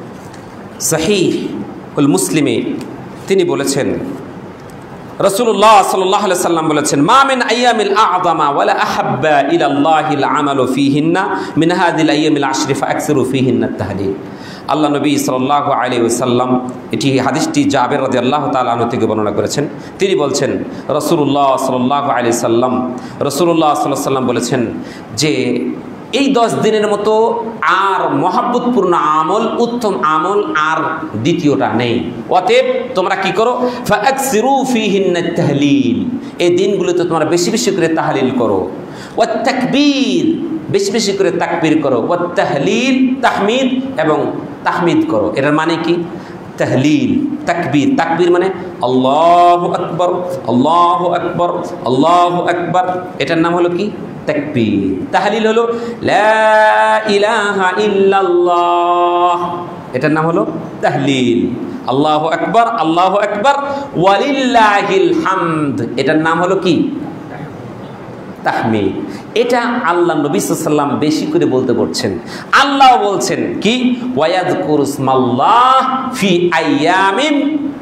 সহিহুল মুসলিমে তিনি বলেছেন, রাসূলুল্লাহ সাল্লাল্লাহু আলাইহি ওয়াসাল্লাম বলেছেন, মা মিন আইয়ামিল আ'যামা ওয়ালা আহাব্বা ইলাল্লাহিল আমালু ফীহিন্না মিন হাযিল আইয়ামিল আশরি ফাআকসিরু ফীহিন্না আত-তাহলিল। আল্লাহ নবী সাল্লাল্লাহু আলাইহি ওয়াসাল্লাম, এটি হাদিসটি জাবের রাদিয়াল্লাহু তাআলা আনহু থেকে বর্ণনা করেছেন। তিনি বলছেন, রাসূলুল্লাহ সাল্লাল্লাহু আলাইহি ওয়াসাল্লাম বলেছেন যে এই 10 দিনের মতো আর মহাব্বতপূর্ণ আমল, উত্তম আমল আর দ্বিতীয়টা নেই। অতএব তোমরা কি করো? ফাআকসিরু ফীহিন্না আত-তাহলিল, এই দিনগুলোতে তোমরা বেশি বেশি করে তাহলিল করো। ওয়াত তাকবীর, বেশি বেশি করে তাকবীর করো। ওয়াত তাহলিল, তাহমিদ এবং তাহমিদ করো। এটার মানে কি? তাহলিল, তাকবীর। তাকবীর মানে আল্লাহু আকবার, আল্লাহু আকবার, আল্লাহু আকবার, এটার নাম হলো কি? তাকবীর। তাহলিল হলো লা ইলাহা ইল্লাল্লাহ, এটার নাম হলো তাহলিল। আল্লাহু আকবার, আল্লাহু আকবার, ওয়ালিল্লাহিল হামদ, এটার নাম হলো কি? তাহমিদ। এটা আল্লাহ নবী সাল্লাল্লাহু আলাইহি ওয়াসাল্লাম বেশি করে বলতে বলছেন। আল্লাহ বলছেন কি? ওয়ায়াযকুরুসমাল্লাহ ফি আইয়ামিন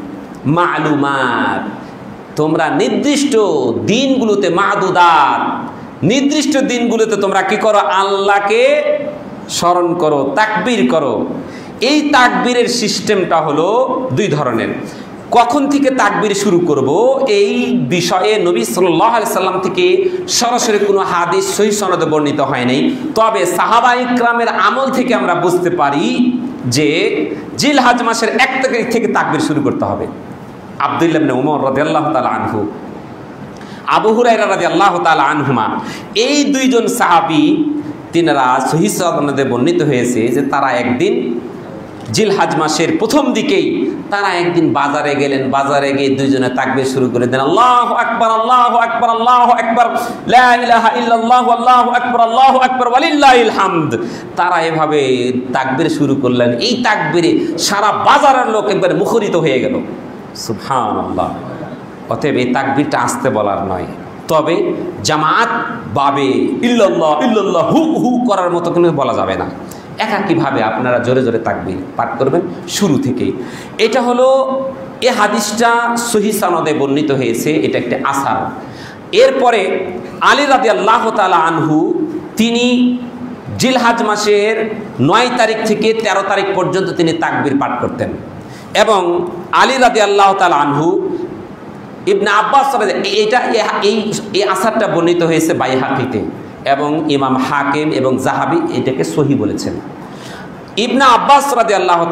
মা'লুমাত, তোমরা নির্দিষ্ট দিনগুলোতে, মা'দুদাত, নির্দিষ্ট দিনগুলোতে তোমরা কি করো? আল্লাহকে স্মরণ করো, তাকবীর করো। এই তাকবীরের সিস্টেমটা হলো 2 ধরনের। কখন থেকে তাকবীর শুরু করব, এই বিষয়ে নবী সাল্লাল্লাহু আলাইহি সাল্লাম থেকে সরাসরি কোনো হাদিস সহিহ সনদে বর্ণিত হয় নাই। তবে সাহাবায়ে ইকরামের আমল থেকে আমরা বুঝতে পারি যে জিলহজ মাসের 1 তারিখ থেকে তাকবীর শুরু করতে হবে। আব্দুল্লাহ ইবনে উমর রাদিয়াল্লাহু তাআলা আনহু, আবু হুরায়রা রাদিয়াল্লাহু তাআলা আনহুমা, এই 2 জন সাহাবী তিনারা সহিহ সনদে বর্ণিত হয়েছে যে তারা একদিন জিলহজ মাসের প্রথম দিকেই তারা একদিন বাজারে গেলেন। বাজারে গিয়ে 2 জনে তাকবীর শুরু করে দেন, আল্লাহু আকবার, আল্লাহু আকবার, আল্লাহু আকবার, লা ইলাহা ইল্লাল্লাহু, আল্লাহু আকবার, আল্লাহু আকবার, ওয়ালিল্লাহিল হামদ। তারা এভাবে তাকবীর শুরু করলেন। এই তাকবীরে সারা বাজারের লোক একবারে মুখরিত হয়ে গেল। সুবহানাল্লাহ। অতএব এই তাকবীরটা আসতে বলার নয়, তবে জামাত ভাবে ইল্লাল্লাহ ইল্লাল্লাহ হু হু করার মতো কোনো বলা যাবে না। একাকীভাবে আপনারা জোরে জোরে তাকবীর পাঠ করবেন শুরু থেকে। এটা হলো, এ হাদিসটা সহিহ সনদে বর্ণিত হয়েছে, এটা একটা আসার। এরপরে আলী রাদিয়াল্লাহু তাআলা আনহু তিনি জিলহজ মাসের 9 তারিখ থেকে 13 তারিখ পর্যন্ত তিনি তাকবীর পাঠ করতেন। এবং আলী রাদিয়াল্লাহু তাআলা আনহু ইবনে আব্বাস এই আসারটা বর্ণিত হয়েছে বাইহাকিতে, এবং ইমাম হাকিম এবং জাহাবি এটাকে সহি বলেছেন। ইবনে আব্বাস রাদিয়াল্লাহু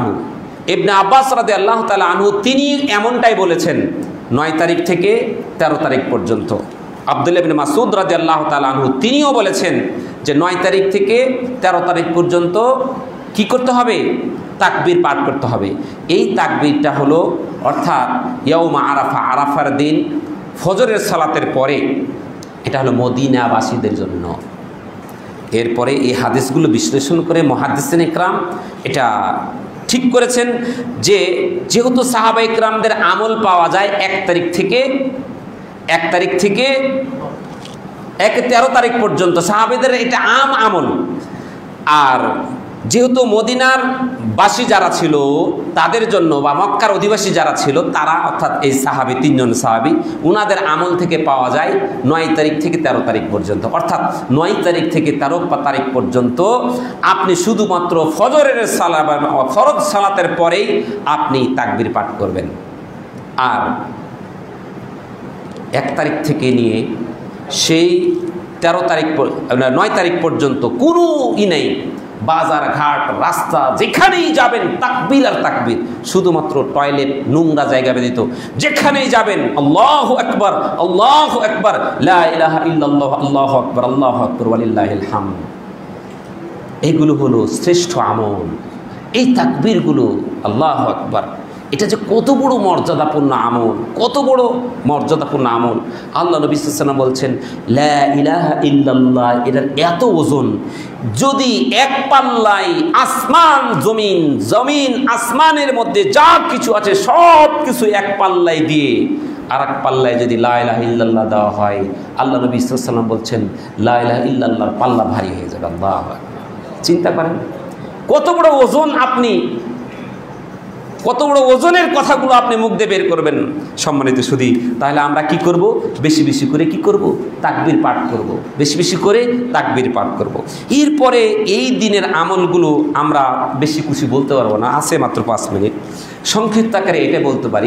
তাআলা আনহু তিনি এমনটাই বলেছেন 9 তারিখ থেকে 13 তারিখ পর্যন্ত। আব্দুল্লাহ ইবনে মাসউদ রাদিয়াল্লাহু তাআলা আনহু তিনিও বলেছেন যে 9 তারিখ থেকে 13 তারিখ পর্যন্ত কি করতে হবে? তাকবীর পাঠ করতে হবে। এই তাকবীরটা হলো অর্থাৎ ইয়াউমা আরাফা, আরাফার দিন ফজরের সালাতের পরে, এটা হলো মদিনাবাসীদের জন্য। এরপরে এই হাদিসগুলো বিশ্লেষণ করে মুহাদ্দিসিন ইকরাম এটা ঠিক করেছেন যে যেহেতু সাহাবা ইকরামদের আমল পাওয়া যায় 1 তারিখ থেকে 13 তারিখ পর্যন্ত, সাহাবাদের এটা আমল। আর যেহেতু মদিনার বাসী যারা ছিল তাদের জন্য বা মক্কার অধিবাসী যারা ছিল তারা, অর্থাৎ এই সাহাবী 3 জন সাহাবী, উনাদের আমল থেকে পাওয়া যায় 9 তারিখ থেকে 13 তারিখ পর্যন্ত। অর্থাৎ 9 তারিখ থেকে 13 তারিখ পর্যন্ত আপনি শুধুমাত্র ফজরের ফরজ সালাতের পরেই আপনি তাকবীর পাঠ করবেন। আর 1 তারিখ থেকে নিয়ে সেই 9 তারিখ পর্যন্ত কোনো নেই, বাজার ঘাট রাস্তা যেখানেই যাবেন তাকবীর আর তাকবীর, শুধুমাত্র টয়লেট নোংরা জায়গা ব্যতীত যেখানেই যাবেন আল্লাহু আকবার, আল্লাহু আকবার, লা ইলাহা ইল্লাল্লাহ, আল্লাহু আকবার, আল্লাহু আকবার, ওয়ালিল্লাহিল হামদ। এগুলো হলো শ্রেষ্ঠ আমল। এই তাকবীরগুলো, আল্লাহু আকবার, এটা যে কত বড় মর্যাদাপূর্ণ আমল, কত বড় মর্যাদাপূর্ণ আমল। আল্লাহ নবী সাল্লাল্লাহু আলাইহি ওয়াসাল্লাম বলছেন লা ইলাহা ইল্লাল্লাহ, এটার এত ওজন, যদি এক পাল্লায় আসমান জমিন আসমানের মধ্যে যা কিছু আছে সব কিছু এক পাল্লায় দিয়ে আর এক পাল্লায় যদি লা ইলাহা ইল্লাল্লাহ দেওয়া হয়, আল্লাহ নবী সাল্লাল্লাহু আলাইহি ওয়াসাল্লাম বলছেন লা ইলাহা ইল্লাল্লাহর পাল্লা ভারী হয়ে যাবে। আল্লাহু আকবার। চিন্তা করেন কত বড় ওজন, আপনি কত বড় ওজনের কথাগুলো আপনি মুখ দিয়ে বের করবেন। সম্মানিত সুধী, তাহলে আমরা কি করব? বেশি বেশি করে কি করব? তাকবীর পাঠ করব, বেশি বেশি করে তাকবীর পাঠ করব। এরপরে এই দিনের আমলগুলো আমরা বেশি কিছু বলতে পারবো না, আছে মাত্র 5 মিনিট। সংক্ষিপ্ত আকারে এটা বলতে পারি,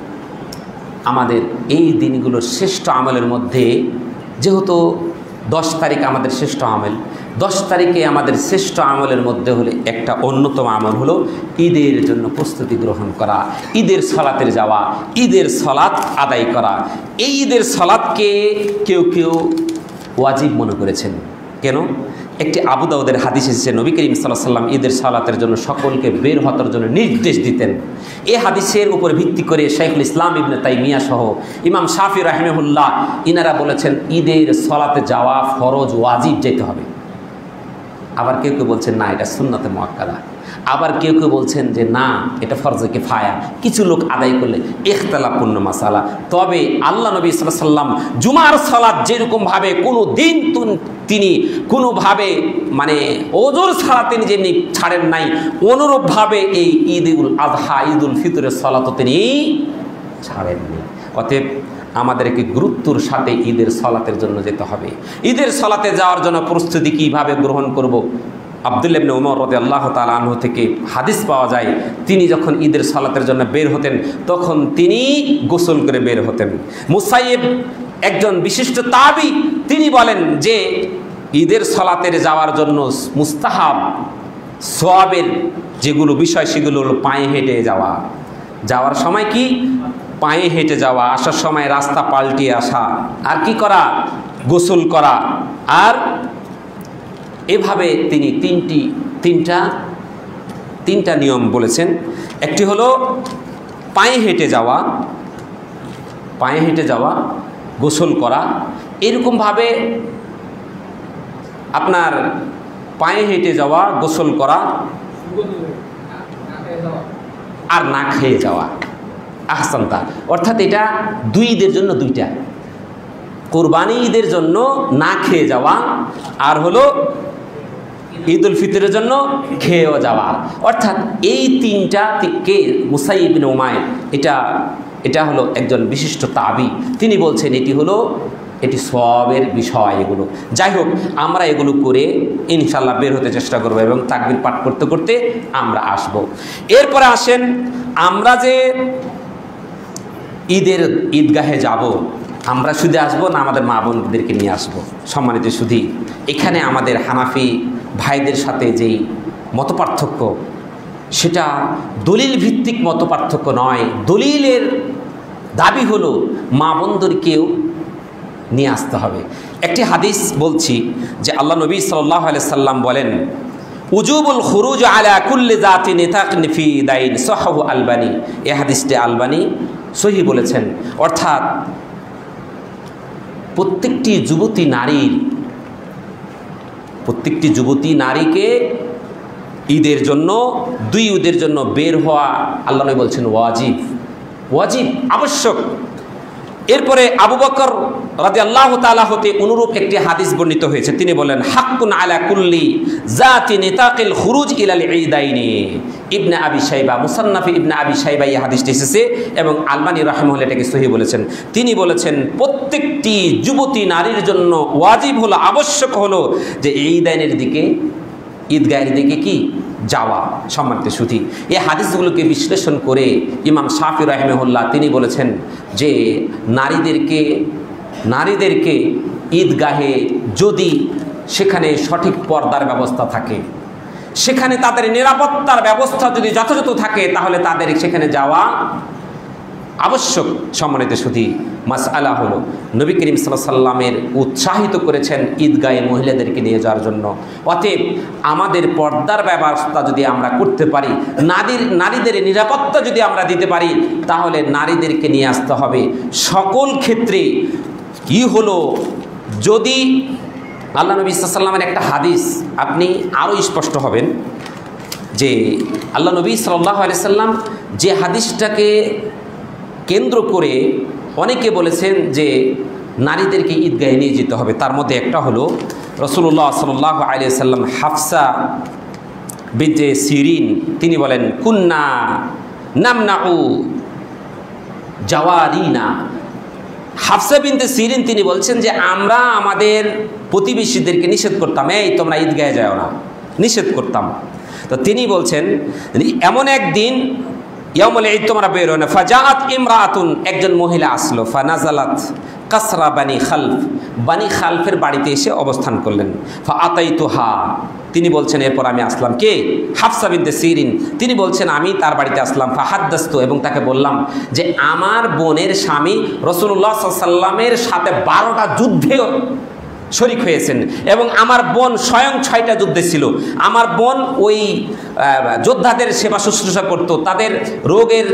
আমাদের এই দিনগুলোর শ্রেষ্ঠ আমলের মধ্যে, যেহেতু 10 তারিখ আমাদের শ্রেষ্ঠ আমল, 10 তারিখে আমাদের শ্রেষ্ঠ আমলের মধ্যে হলে একটা অন্যতম আমল হলো ঈদের জন্য প্রস্তুতি গ্রহণ করা, ঈদের সালাতের যাওয়া, ঈদের সালাত আদায় করা। এই ঈদের সালাতকে কেউ কেউ ওয়াজিব মনে করেছেন। কেন? একটি আবু দাউদের হাদিস এসেছে, নবী করিম সাল্লাল্লাহু আলাইহি ওয়াসাল্লাম ঈদের সালাতের জন্য সকলকে বের হওয়ার জন্য নির্দেশ দিতেন। এই হাদিসের উপর ভিত্তি করে শাইখুল ইসলাম ইবনে তাইমিয়া সহ ইমাম শাফি রাহিমাহুল্লাহ ইনারা বলেছেন ঈদের সালাতে যাওয়া ফরজ, ওয়াজিব যেতে হবে। আবার কেউ কেউ বলছেন না, এটা সুন্নাতে মুআক্কাদা। আবার কেউ কেউ বলছেন যে না, এটা ফরজে কিফায়া, কিছু লোক আদায় করলে ইখতিলাফপূর্ণ মাসালা। তবে আল্লাহ নবী সাল্লাল্লাহু আলাইহি ওয়াসাল্লাম জুমার সালাত যেরকমভাবে কোনো দিন তিনি কোনোভাবে মানে ওজোর ছাড়া তিনি যেমনি ছাড়েন নাই, অনুরূপভাবে এই ঈদুল আযহা, ঈদুল ফিতরের সালাতও তিনি ছাড়েননি। অতএব আমাদেরকে গুরুত্বর সাথে ঈদের সালাতের জন্য যেতে হবে। ঈদের সালাতে যাওয়ার জন্য প্রস্তুতি কীভাবে গ্রহণ করব? আব্দুল্লাহ ইবনে উমর রাদিয়াল্লাহু তাআলা আনহু থেকে হাদিস পাওয়া যায়, তিনি যখন ঈদের সালাতের জন্য বের হতেন তখন তিনি গোসল করে বের হতেন। মুসাইব একজন বিশিষ্ট তাবী, তিনি বলেন যে ঈদের সালাতের যাওয়ার জন্য মুস্তাহাব সওয়াবের যেগুলো বিষয় সেগুলো হলো পায়ে হেঁটে যাওয়া, যাওয়ার সময় কি পায়ে হেঁটে যাওয়া, আসার সময় রাস্তা পাল্টিয়ে আসা, আর কি করা? গোসল করা। আর এভাবে তিনি তিনটা নিয়ম বলেছেন। একটি হলো পায়ে হেঁটে যাওয়া, গোসল করা। এরকমভাবে আপনার পায়ে হেঁটে যাওয়া, গোসল করা আর না খেয়ে যাওয়া। আহসানতা, অর্থাৎ এটা দুই ঈদের জন্য দুইটা, কোরবানি ঈদের জন্য না খেয়ে যাওয়া আর হলো ঈদুল ফিতরের জন্য খেয়েও যাওয়া। অর্থাৎ এই তিনটা কে মুসাইব ইবনে উমাইর, এটা হলো একজন বিশিষ্ট তাবী, তিনি বলছেন এটি হলো এটি সওয়াবের বিষয় এগুলো। যাই হোক, আমরা এগুলো করে ইনশাল্লাহ বের হতে চেষ্টা করব এবং তাকবীর পাঠ করতে করতে আমরা আসব। এরপরে আসেন, আমরা যে ঈদগাহে যাব, আমরা শুধু আসবো না আমাদের মা বোনদেরকে নিয়ে আসবো? সম্মানিত সুধী, এখানে আমাদের হানাফি ভাইদের সাথে যেই মতপার্থক্য, সেটা দলিল ভিত্তিক মতপার্থক্য নয়। দলিলের দাবি হলো মা বোনদেরকেও নিয়ে আসতে হবে। একটি হাদিস বলছি যে আল্লাহ নবী সাল্লাল্লাহু আলাইহি সাল্লাম বলেন, উজুবুল খুরুজ আলা কুল্লি যাতি নিতাকিন ফি দাইন, সাহাহু আলবানী। এই হাদিসটি আলবানী সহিহ বলেছেন। অর্থাৎ প্রত্যেকটি যুবতী নারীকে ঈদের জন্য, 2 ঈদের জন্য বের হওয়া আল্লাহ নবী বলছেন ওয়াজিব, আবশ্যক। এরপরে আবু বকর রাদিয়াল্লাহু তাআলা হতে অনুরূপ একটি হাদিস বর্ণিত হয়েছে। তিনি বলেন, হাক্কুন আলা কুল্লি যাতি নিতাকিল খুরুজ ইলাল ঈদাইনি। ইবনে আবি শাইবা, মুসান্নাফে ইবনে আবি শাইবা এই হাদিসটি এসেছে এবং আলবানী রাহিমাহুল্লাহ এটাকে সহিহ বলেছেন। তিনি বলেছেন প্রত্যেকটি যুবতী নারীর জন্য ওয়াজিব হলো, আবশ্যক হলো যে ঈদাইনের দিকে, ঈদগাহের দিকে কি যাওয়া। সম্মানিত সুধী, এই হাদিসগুলোকে বিশ্লেষণ করে ইমাম শাফি রাহিমাহুল্লাহ তিনি বলেছেন যে নারীদেরকে ঈদগাহে যদি সেখানে সঠিক পর্দার ব্যবস্থা থাকে, সেখানে তাদের নিরাপত্তার ব্যবস্থা যদি যথাযথ থাকে, তাহলে তাদের সেখানে যাওয়া আবশ্যক। সম্মানিত সুধী, মাসআলা হলো নবী করিম সাল্লাল্লাহু আলাইহি সাল্লামের উৎসাহিত করেছেন ঈদগাহে মহিলাদেরকে নিয়ে যাওয়ার জন্য। অতএব আমাদের পর্দার ব্যবস্থা যদি আমরা করতে পারি, নারীদের নিরাপত্তা যদি আমরা দিতে পারি, তাহলে নারীদেরকে নিয়ে আসতে হবে। সকল ক্ষেত্রে কি হলো, যদি আল্লাহ নবী সাল্লাল্লাহু আলাইহি সাল্লামের একটা হাদিস আপনি আরও স্পষ্ট হবেন যে আল্লাহ নবী সাল্লাল্লাহু আলাইহি সাল্লাম যে হাদিসটাকে কেন্দ্র করে অনেকে বলেছেন যে নারীদেরকে ঈদগাহে নিয়ে যেতে হবে। তার মধ্যে একটা হলো রাসূলুল্লাহ সাল্লাল্লাহু আলাইহি সাল্লাম হাফসা বিনতে সিরিন তিনি বলেন, কুন্না নামনাউ জাওয়ারিনা। হাফসা বিনতে সিরিন তিনি বলছেন যে আমরা আমাদের প্রতিবেশীদেরকে নিষেধ করতাম, এই তোমরা ঈদগাহে যাও না, নিষেধ করতাম। তো তিনি বলছেন এমন একদিন ইয়াউমুল ঈদ তোমরা বের হও না। ফাজাআত ইমরাআতুন, একজন মহিলা আসলো। ফানাজালাত কাসরা বানি খালফের বাড়িতে এসে অবস্থান করলেন। ফাআতাইতুহা, তিনি বলছেন এরপর আমি আসলাম। কে? হাফসা বিনতে সিরিন। তিনি বলছেন আমি তার বাড়িতে আসলাম। ফাহাদ্দাসতু, এবং তাকে বললাম যে আমার বোনের স্বামী রাসূলুল্লাহ সাল্লাল্লাহু আলাইহি সাল্লামের সাথে 12টা যুদ্ধে শরিক হয়েছেন এবং আমার বোন স্বয়ং 6টা যুদ্ধে ছিল। আমার বোন ওই যোদ্ধাদের সেবা শুশ্রূষা করত, তাদের রোগের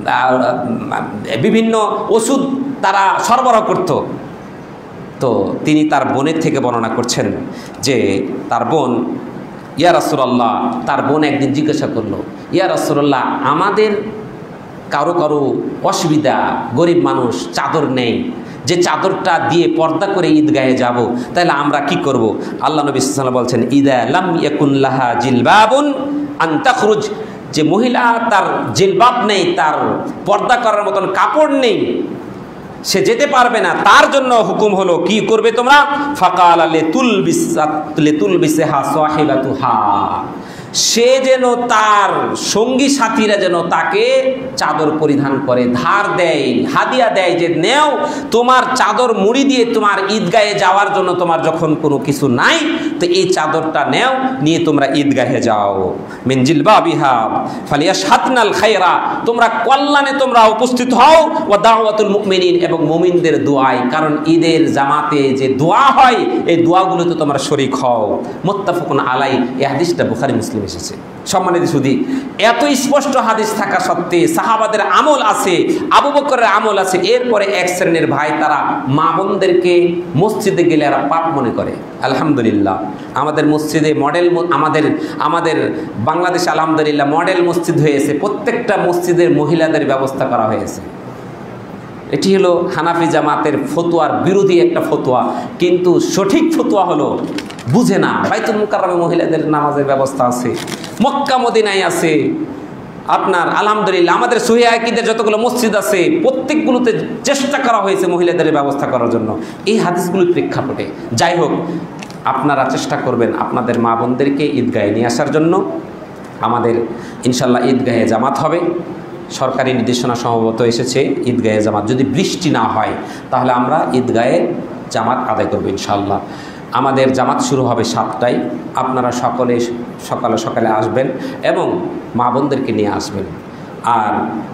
বিভিন্ন ওষুধ তারা সরবরাহ করত। তো তিনি তার বোনের থেকে বর্ণনা করছেন যে তার বোন, ইয়া রাসূলুল্লাহ, তার বোন একদিন জিজ্ঞাসা করলো, ইয়া রাসূলুল্লাহ, আমাদের কারো অসুবিধা, গরিব মানুষ, চাদর নেই, যে চাদরটা দিয়ে পর্দা করে ঈদগাহে যাব, তাহলে আমরা কি করব? আল্লাহ নবী সাল্লাল্লাহু আলাইহি ওয়াসাল্লাম বলছেন, ইদা লাম ইয়াকুন লাহা জিলবাবুন আন তাখরুজ, যে মহিলা তার জিলবাব নেই, তার পর্দা করার মতন কাপড় নেই, সে যেতে পারবে না, তার জন্য হুকুম হলো কি করবে তোমরা? ফাকালা লিতুলবিসহা সাহিবাতুহা, সে যেন তার সঙ্গী সাথীরা যেন তাকে চাদর পরিধান করে, ধার দেয়, হাদিয়া দেয়, যে নেও তোমার চাদর মুড়ি দিয়ে তোমার ঈদগাহে যাওয়ার জন্য তোমার যখন কোনো কিছু নাই, তো এই চাদরটা নেও, নিয়ে তোমরা ঈদগাহে যাও। মিন জিলবাবিহা ফালিয়াশহাদনাল খায়রা, তোমরা কল্যাণে তোমরা উপস্থিত হও। ওয়া দাওয়াতুল মুমিনিন, এবং মুমিনদের দোয়ায়, কারণ ঈদের জামাতে যে দোয়া হয় এই দোয়াগুলোতে তোমরা শরীক হও। মুত্তাফাকুন আলাই, এই হাদিসটা বুখারী মুসলিম এসেছে। সম্মানিত সুধী, এত স্পষ্ট হাদিস থাকা সত্ত্বে সাহাবাদের আমল আছে, আবু বকরের আমল আছে, এরপরে এক শ্রেণীর ভাই তারা মা বোনদেরকে মসজিদে গেলে এরা পাপ মনে করে। আলহামদুলিল্লাহ, আমাদের মসজিদে মডেল, আমাদের বাংলাদেশে আলহামদুলিল্লাহ মডেল মসজিদ হয়েছে, প্রত্যেকটা মসজিদের মহিলাদের ব্যবস্থা করা হয়েছে। এটি হলো হানাফি জামাতের ফতোয়ার বিরোধী একটা ফতোয়া, কিন্তু সঠিক ফতোয়া হলো বুঝে না। বাইতুল মুকাররমে মহিলাদের নামাজের ব্যবস্থা আছে, মক্কা মদিনায় আছে, আপনার আলহামদুলিল্লাহ আমাদের সহিহ আকীদার যতগুলো মসজিদ আছে প্রত্যেকগুলোতে চেষ্টা করা হয়েছে মহিলাদের ব্যবস্থা করার জন্য এই হাদিসগুলোর প্রেক্ষাপটে। যাই হোক, আপনারা চেষ্টা করবেন আপনাদের মা বোনদেরকে ঈদগাহে নিয়ে আসার জন্য। আমাদের ইনশাল্লাহ ঈদগাহে জামাত হবে, সরকারি নির্দেশনা সম্ভবত এসেছে ঈদগাহে জামাত। যদি বৃষ্টি না হয় তাহলে আমরা ঈদগাহে জামাত আদায় করবো ইনশাল্লাহ। আমাদের জামাত শুরু হবে 7টায়। আপনারা সকলে সকালে সকালে আসবেন এবং মা বোনদেরকে নিয়ে আসবেন। আর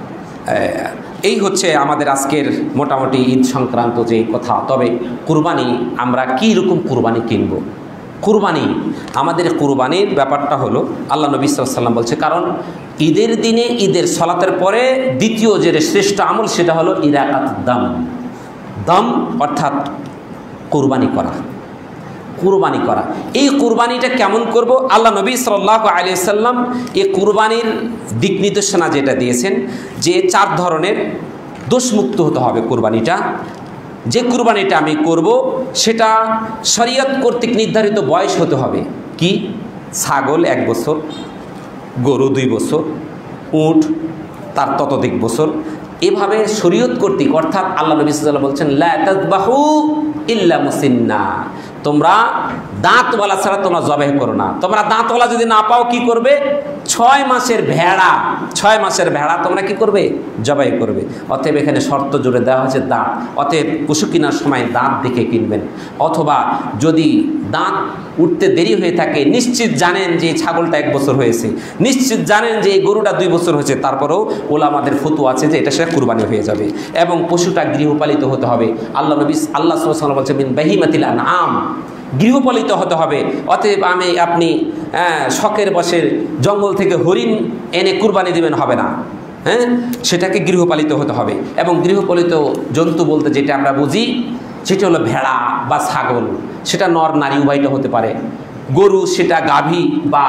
এই হচ্ছে আমাদের আজকের মোটামুটি ঈদ সংক্রান্ত যে কথা। তবে কুরবানি আমরা কী রকম কুরবানি কিনব? কুরবানি, আমাদের কুরবানির ব্যাপারটা হলো আল্লাহ নবী সাল্লাল্লাহু আলাইহি ওয়াসাল্লাম বলছে, কারণ ঈদের দিনে ঈদের সলাতের পরে দ্বিতীয় যে শ্রেষ্ঠ আমল সেটা হলো ইরাকাত দাম। দাম অর্থাৎ কুরবানি করা। কুরবানি করা, এই কুরবানিটা কেমন করব? আল্লাহ নবী সাল্লাল্লাহু আলাইহি ওয়াসাল্লাম এই কুরবানির দিক নির্দেশনা যেটা দিয়েছেন যে 4 ধরনের দোষমুক্ত হতে হবে কুরবানিটা। যে কুরবানিটা আমি করব সেটা শরীয়ত কর্তৃক নির্ধারিত বয়স হতে হবে। কি? ছাগল 1 বছর, গরু 2 বছর, উট তার ততোধিক বছর, এভাবে শরীয়ত কর্তৃক। অর্থাৎ আল্লাহ নবী সাল্লাল্লাহু আলাইহি ওয়াসাল্লাম বলছেন লা তাযবাহু ইল্লা মুসিন্না, তোমরা দাঁতওয়ালা ছাড়া তোমরা জবাই করো না। তোমরা দাঁতওয়ালা যদি না পাও কি করবে? 6 মাসের ভেড়া, 6 মাসের ভেড়া তোমরা কি করবে? জবাই করবে। অতএব এখানে শর্ত জুড়ে দেওয়া হয়েছে দাঁত। অতএব পশু কেনার সময় দাঁত দেখে কিনবেন। অথবা যদি দাঁত উঠতে দেরি হয়ে থাকে, নিশ্চিত জানেন যে এই ছাগলটা 1 বছর হয়েছে, নিশ্চিত জানেন যে এই গরুটা 2 বছর হয়েছে, তারপরেও ওলামাদের ফতোয়া আছে যে এটা সেটা কুরবানি হয়ে যাবে। এবং পশুটা গৃহপালিত হতে হবে। আল্লাহ সাল্লাল্লাহু আলাইহি ওয়াসাল্লাম বলছেন মিন বাহিমাতিল আনআম, গৃহপালিত হতে হবে। অতএব আপনি শখের বসে জঙ্গল থেকে হরিণ এনে কুরবানি দিবেন হবে না। হ্যাঁ, সেটাকে গৃহপালিত হতে হবে। এবং গৃহপালিত জন্তু বলতে যেটা আমরা বুঝি সেটা হলো ভেড়া বা ছাগল, সেটা নর নারী উভয়টা হতে পারে। গরু সেটা গাভী বা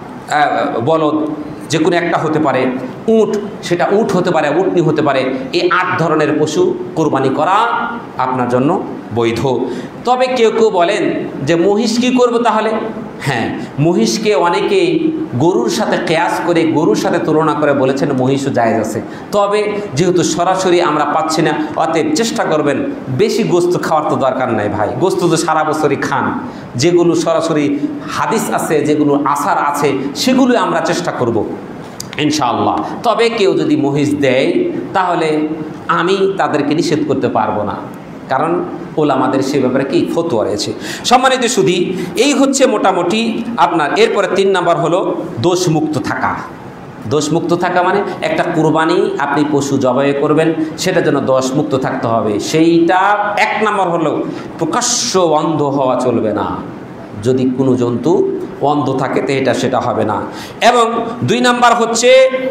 বলদ যে কোনো একটা হতে পারে। উট সেটা উট হতে পারে, উটনি হতে পারে। এই 8 ধরনের পশু কোরবানি করা আপনার জন্য বৈধ। তবে কেউ কেউ বলেন যে মহিষ কী করবো তাহলে? হ্যাঁ, মহিষকে অনেকেই গরুর সাথে কেয়াস করে, গরুর সাথে তুলনা করে বলেছেন মহিষও জায়েজ আছে। তবে যেহেতু সরাসরি আমরা পাচ্ছি না, অতএব চেষ্টা করবেন বেশি গোস্ত খাওয়ার তো দরকার নাই ভাই। গোস্ত তো সারা বছরই খান। যেগুলো সরাসরি হাদিস আছে, যেগুলো আসার আছে, সেগুলো আমরা চেষ্টা করব ইনশাআল্লাহ। তবে কেউ যদি মহিষ দেয় তাহলে আমি তাদেরকে নিষেধ করতে পারবো না, কারণ ওলামাদের সে ব্যাপারে কি ফতোয়া রয়েছে। সম্মানিত সুধী, এই হচ্ছে মোটামুটি আপনার। এরপরে 3 নাম্বার হলো দোষমুক্ত থাকা। দোষমুক্ত থাকা মানে একটা কুরবানি আপনি পশু জবাই করবেন, সেটার জন্য দোষমুক্ত থাকতে হবে। সেইটা 1 নাম্বার হলো প্রকাশ্য অন্ধ হওয়া চলবে না। যদি কোনো জন্তু অন্ধ থাকে তো সেটা হবে না। এবং 2 নাম্বার হচ্ছে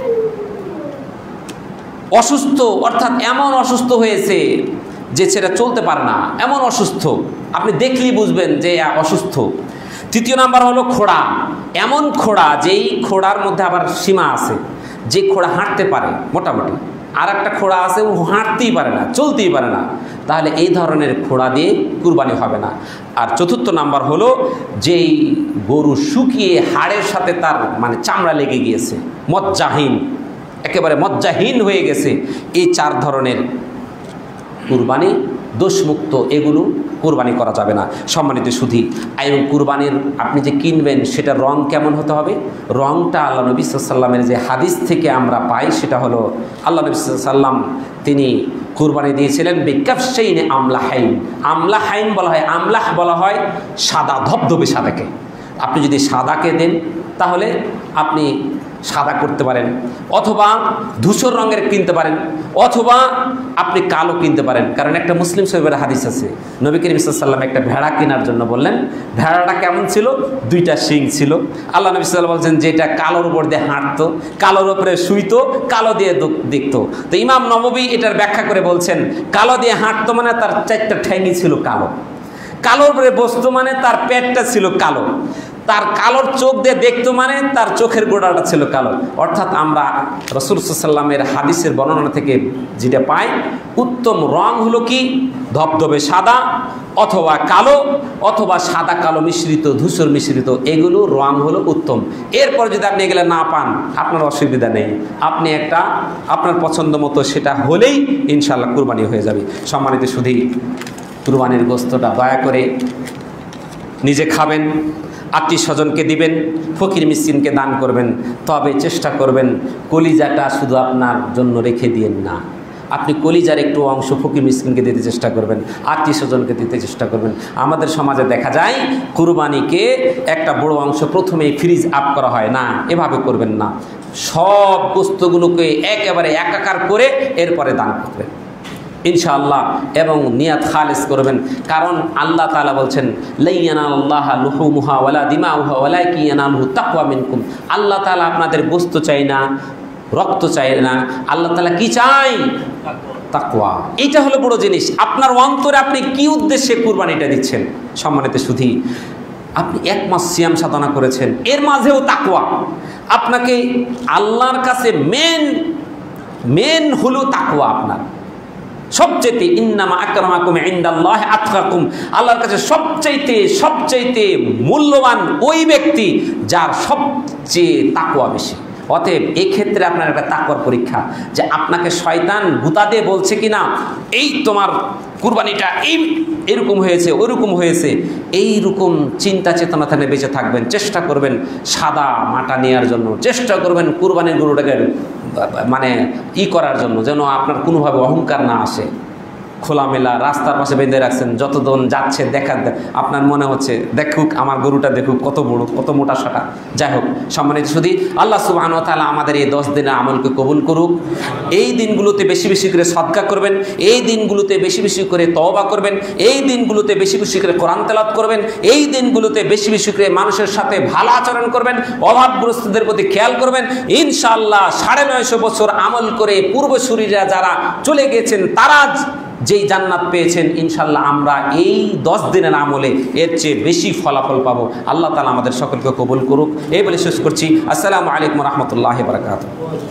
অসুস্থ, অর্থাৎ এমন অসুস্থ হয়েছে যে সেটা চলতে পারে না, এমন অসুস্থ, আপনি দেখলেই বুঝবেন যে অসুস্থ। 3 নাম্বার হলো খোড়া, এমন খোড়া যেই খোড়ার মধ্যে আবার সীমা আছে, যে খোড়া হাঁটতে পারে মোটামুটি, আর একটা খোড়া আছে ও হাঁটতেই পারে না, চলতেই পারে না, তাহলে এই ধরনের খোড়া দিয়ে কুরবানি হবে না। আর 4 নাম্বার হলো যেই গরু শুকিয়ে হাড়ের সাথে তার মানে চামড়া লেগে গিয়েছে, মজ্জাহীন, একেবারে মজ্জাহীন হয়ে গেছে, এই 4 ধরনের কুরবানি দোষমুক্ত, এগুলো কুরবানি করা যাবে না। সম্মানিত সুধী, এবং কুরবানির আপনি যে কিনবেন সেটার রং কেমন হতে হবে? রংটা আল্লাহ নবী সাল্লাল্লাহু আলাইহি ওয়াসাল্লামের যে হাদিস থেকে আমরা পাই সেটা হলো আল্লাহ নবী সাল্লাল্লাহু আলাইহি ওয়াসাল্লাম তিনি কুরবানি দিয়েছিলেন বিকাফশাইনে আমলাহাইন। আমলাহাইন বলা হয়, আমলাহ বলা হয় সাদা, ধবধবে সাদাকে। আপনি যদি সাদাকে দেন তাহলে আপনি সাদা করতে পারেন, অথবা ধূসর রঙের কিনতে পারেন, অথবা আপনি কালো কিনতে পারেন। কারণ একটা মুসলিম শরীফের হাদিস আছে, নবী করিম সাল্লাল্লাহু আলাইহি ওয়াসাল্লাম একটা ভেড়া কেনার জন্য বললেন। ভেড়াটা কেমন ছিল? 2টা শিং ছিল। আল্লাহ নবী সাল্লাল্লাহু আলাইহি ওয়াসাল্লাম বলছেন যেটা কালোর উপর দিয়ে হাঁটতো, কালোর উপরে শুইতো, কালো দিয়ে দেখতো। তো ইমাম নববী এটার ব্যাখ্যা করে বলছেন কালো দিয়ে হাঁটতো মানে তার 4টা ঠ্যাঙই ছিল কালো, কালোর উপরে বসতো মানে তার পেটটা ছিল কালো। তার কালোর চোখ দিয়ে দেখতো মানে তার চোখের গোড়াটা ছিল কালো। অর্থাৎ আমরা রাসূল সাল্লাল্লাহু হাদিসের বর্ণনা থেকে যেটা পাই, উত্তম রং হলো কি ধবধবে সাদা অথবা কালো অথবা সাদা কালো মিশ্রিত, ধূসর মিশ্রিত, এগুলো রং হলো উত্তম। এরপর যদি আপনি এগুলো না পান আপনার অসুবিধা নেই, আপনি একটা আপনার পছন্দ মতো সেটা হলেই ইনশাআল্লাহ কুরবানি হয়ে যাবে। সম্মানিত সুধী, কুরবানির গোশতটা দয়া করে নিজে খাবেন, আত্মীয় স্বজনকে দিবেন, ফকির মিসকিনকে দান করবেন। তবে চেষ্টা করবেন কলিজাটা শুধু আপনার জন্য রেখে দিয়েন না, আপনি কলিজার একটু অংশ ফকির মিসকিনকে দিতে চেষ্টা করবেন, আত্মীয় স্বজনকে দিতে চেষ্টা করবেন। আমাদের সমাজে দেখা যায় কুরবানিকে একটা বড় অংশ প্রথমেই ফ্রিজ আপ করা হয় না, এভাবে করবেন না। সব গোশতগুলোকে একেবারে একাকার করে এরপরে দান করবেন ইনশাআল্লাহ, এবং নিয়াত খালিস করবেন। কারণ আল্লাহ তাআলা বলছেন লা ইয়ানালুল্লাহা লুহুমুহা ওয়ালা দিমাউহা ওয়ালাকিন ইয়ানালুহু তাকওয়া মিনকুম। আল্লাহ তাআলা আপনাদের গোশত চাই না, রক্ত চাই না, আল্লাহ তাআলা কি চাই? তাকওয়া। এইটা হলো বড় জিনিস। আপনার অন্তরে আপনি কি উদ্দেশ্যে কুরবানিটা দিচ্ছেন? সম্মানিত সুধী, আপনি 1 মাস সিয়াম সাধনা করেছেন, এর মাঝেও তাকওয়া। আপনাকে আল্লাহর কাছে মেন হলো তাকওয়া। আপনার সবচাইতে ইন্নামা আকরামাকুম ইনদাল্লাহি আতকাকুম, আল্লাহর কাছে সবচাইতে মূল্যবান ওই ব্যক্তি যার সবচেয়ে তাকওয়া বেশি। অতএব এই ক্ষেত্রে আপনার একটা তাকওয়ার পরীক্ষা, যে আপনাকে শয়তান গুতা দিয়ে বলছে কিনা এই তোমার কুরবানিটা এরকম হয়েছে ওইরকম হয়েছে, এইরকম চিন্তা চেতনা থেকে বেঁচে থাকবেন। চেষ্টা করবেন সাদা মাটা নেওয়ার জন্য, চেষ্টা করবেন কুরবানির গরুটাকে মানে করার জন্য, যেন আপনার কোনোভাবে অহংকার না আসে। খোলামেলা রাস্তার পাশে বেঁধে রাখছেন, যতজন যাচ্ছে আপনার মনে হচ্ছে দেখুক আমার গরুটা, দেখুক কত বড় কত মোটা সাটা। যাই হোক সম্মানিত সুধী, আল্লাহ সুবহানাহু ওয়া তাআলা আমাদের এই 10 দিনের আমলকে কবুল করুক। এই দিনগুলোতে বেশি বেশি করে সদকা করবেন, এই দিনগুলোতে বেশি বেশি করে তওবা করবেন, এই দিনগুলোতে বেশি বেশি করে কোরআন তেলাওয়াত করবেন, এই দিনগুলোতে বেশি বেশি করে মানুষের সাথে ভালো আচরণ করবেন, অভাবগ্রস্তদের প্রতি খেয়াল করবেন। ইনশাআল্লাহ 950 বছর আমল করে পূর্বসূরীরা যারা চলে গেছেন তারা যেই জান্নাত পেয়েছেন, ইনশাআল্লাহ আমরা এই 10 দিনের আমলে এর চেয়ে বেশি ফলাফল পাবো। আল্লাহ তাআলা আমাদের সকলকে কবুল করুক। এই বলে শেষ করছি। আসসালামু আলাইকুম ওয়া রাহমাতুল্লাহি ওয়া বারাকাতুহু।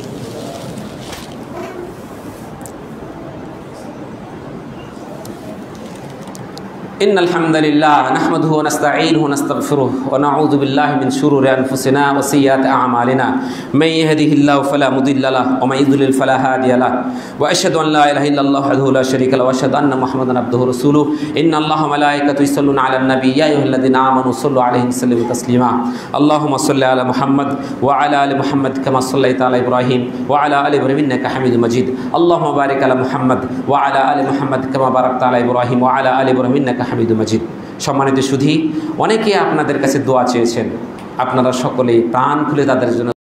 إن الحمد لله نحمده ونستعينه ونستغفره ونعوذ بالله من شرور أنفسنا وسيئات أعمالنا من يهده الله فلا مضل له ومن يضلل فلا هادي له وأشهد أن لا إله إلا الله وحده لا شريك له وأشهد أن محمدا عبده ورسوله إن الله وملائكته يصلون على النبي يا أيها الذين آمنوا صلوا عليه وسلموا تسليما اللهم صل على محمد وعلى آل محمد كما صليت على إبراهيم وعلى آل إبراهيم إنك حميد مجيد اللهم بارك على محمد وعلى آل محمد كما باركت على إبراهيم وعلى آل إبراهيم إنك হামিদুম মাজিদ। সম্মানিত সুধী, অনেকে আপনাদের কাছে দোয়া চেয়েছেন, আপনারা সকলে প্রাণ খুলে তাদের জন্য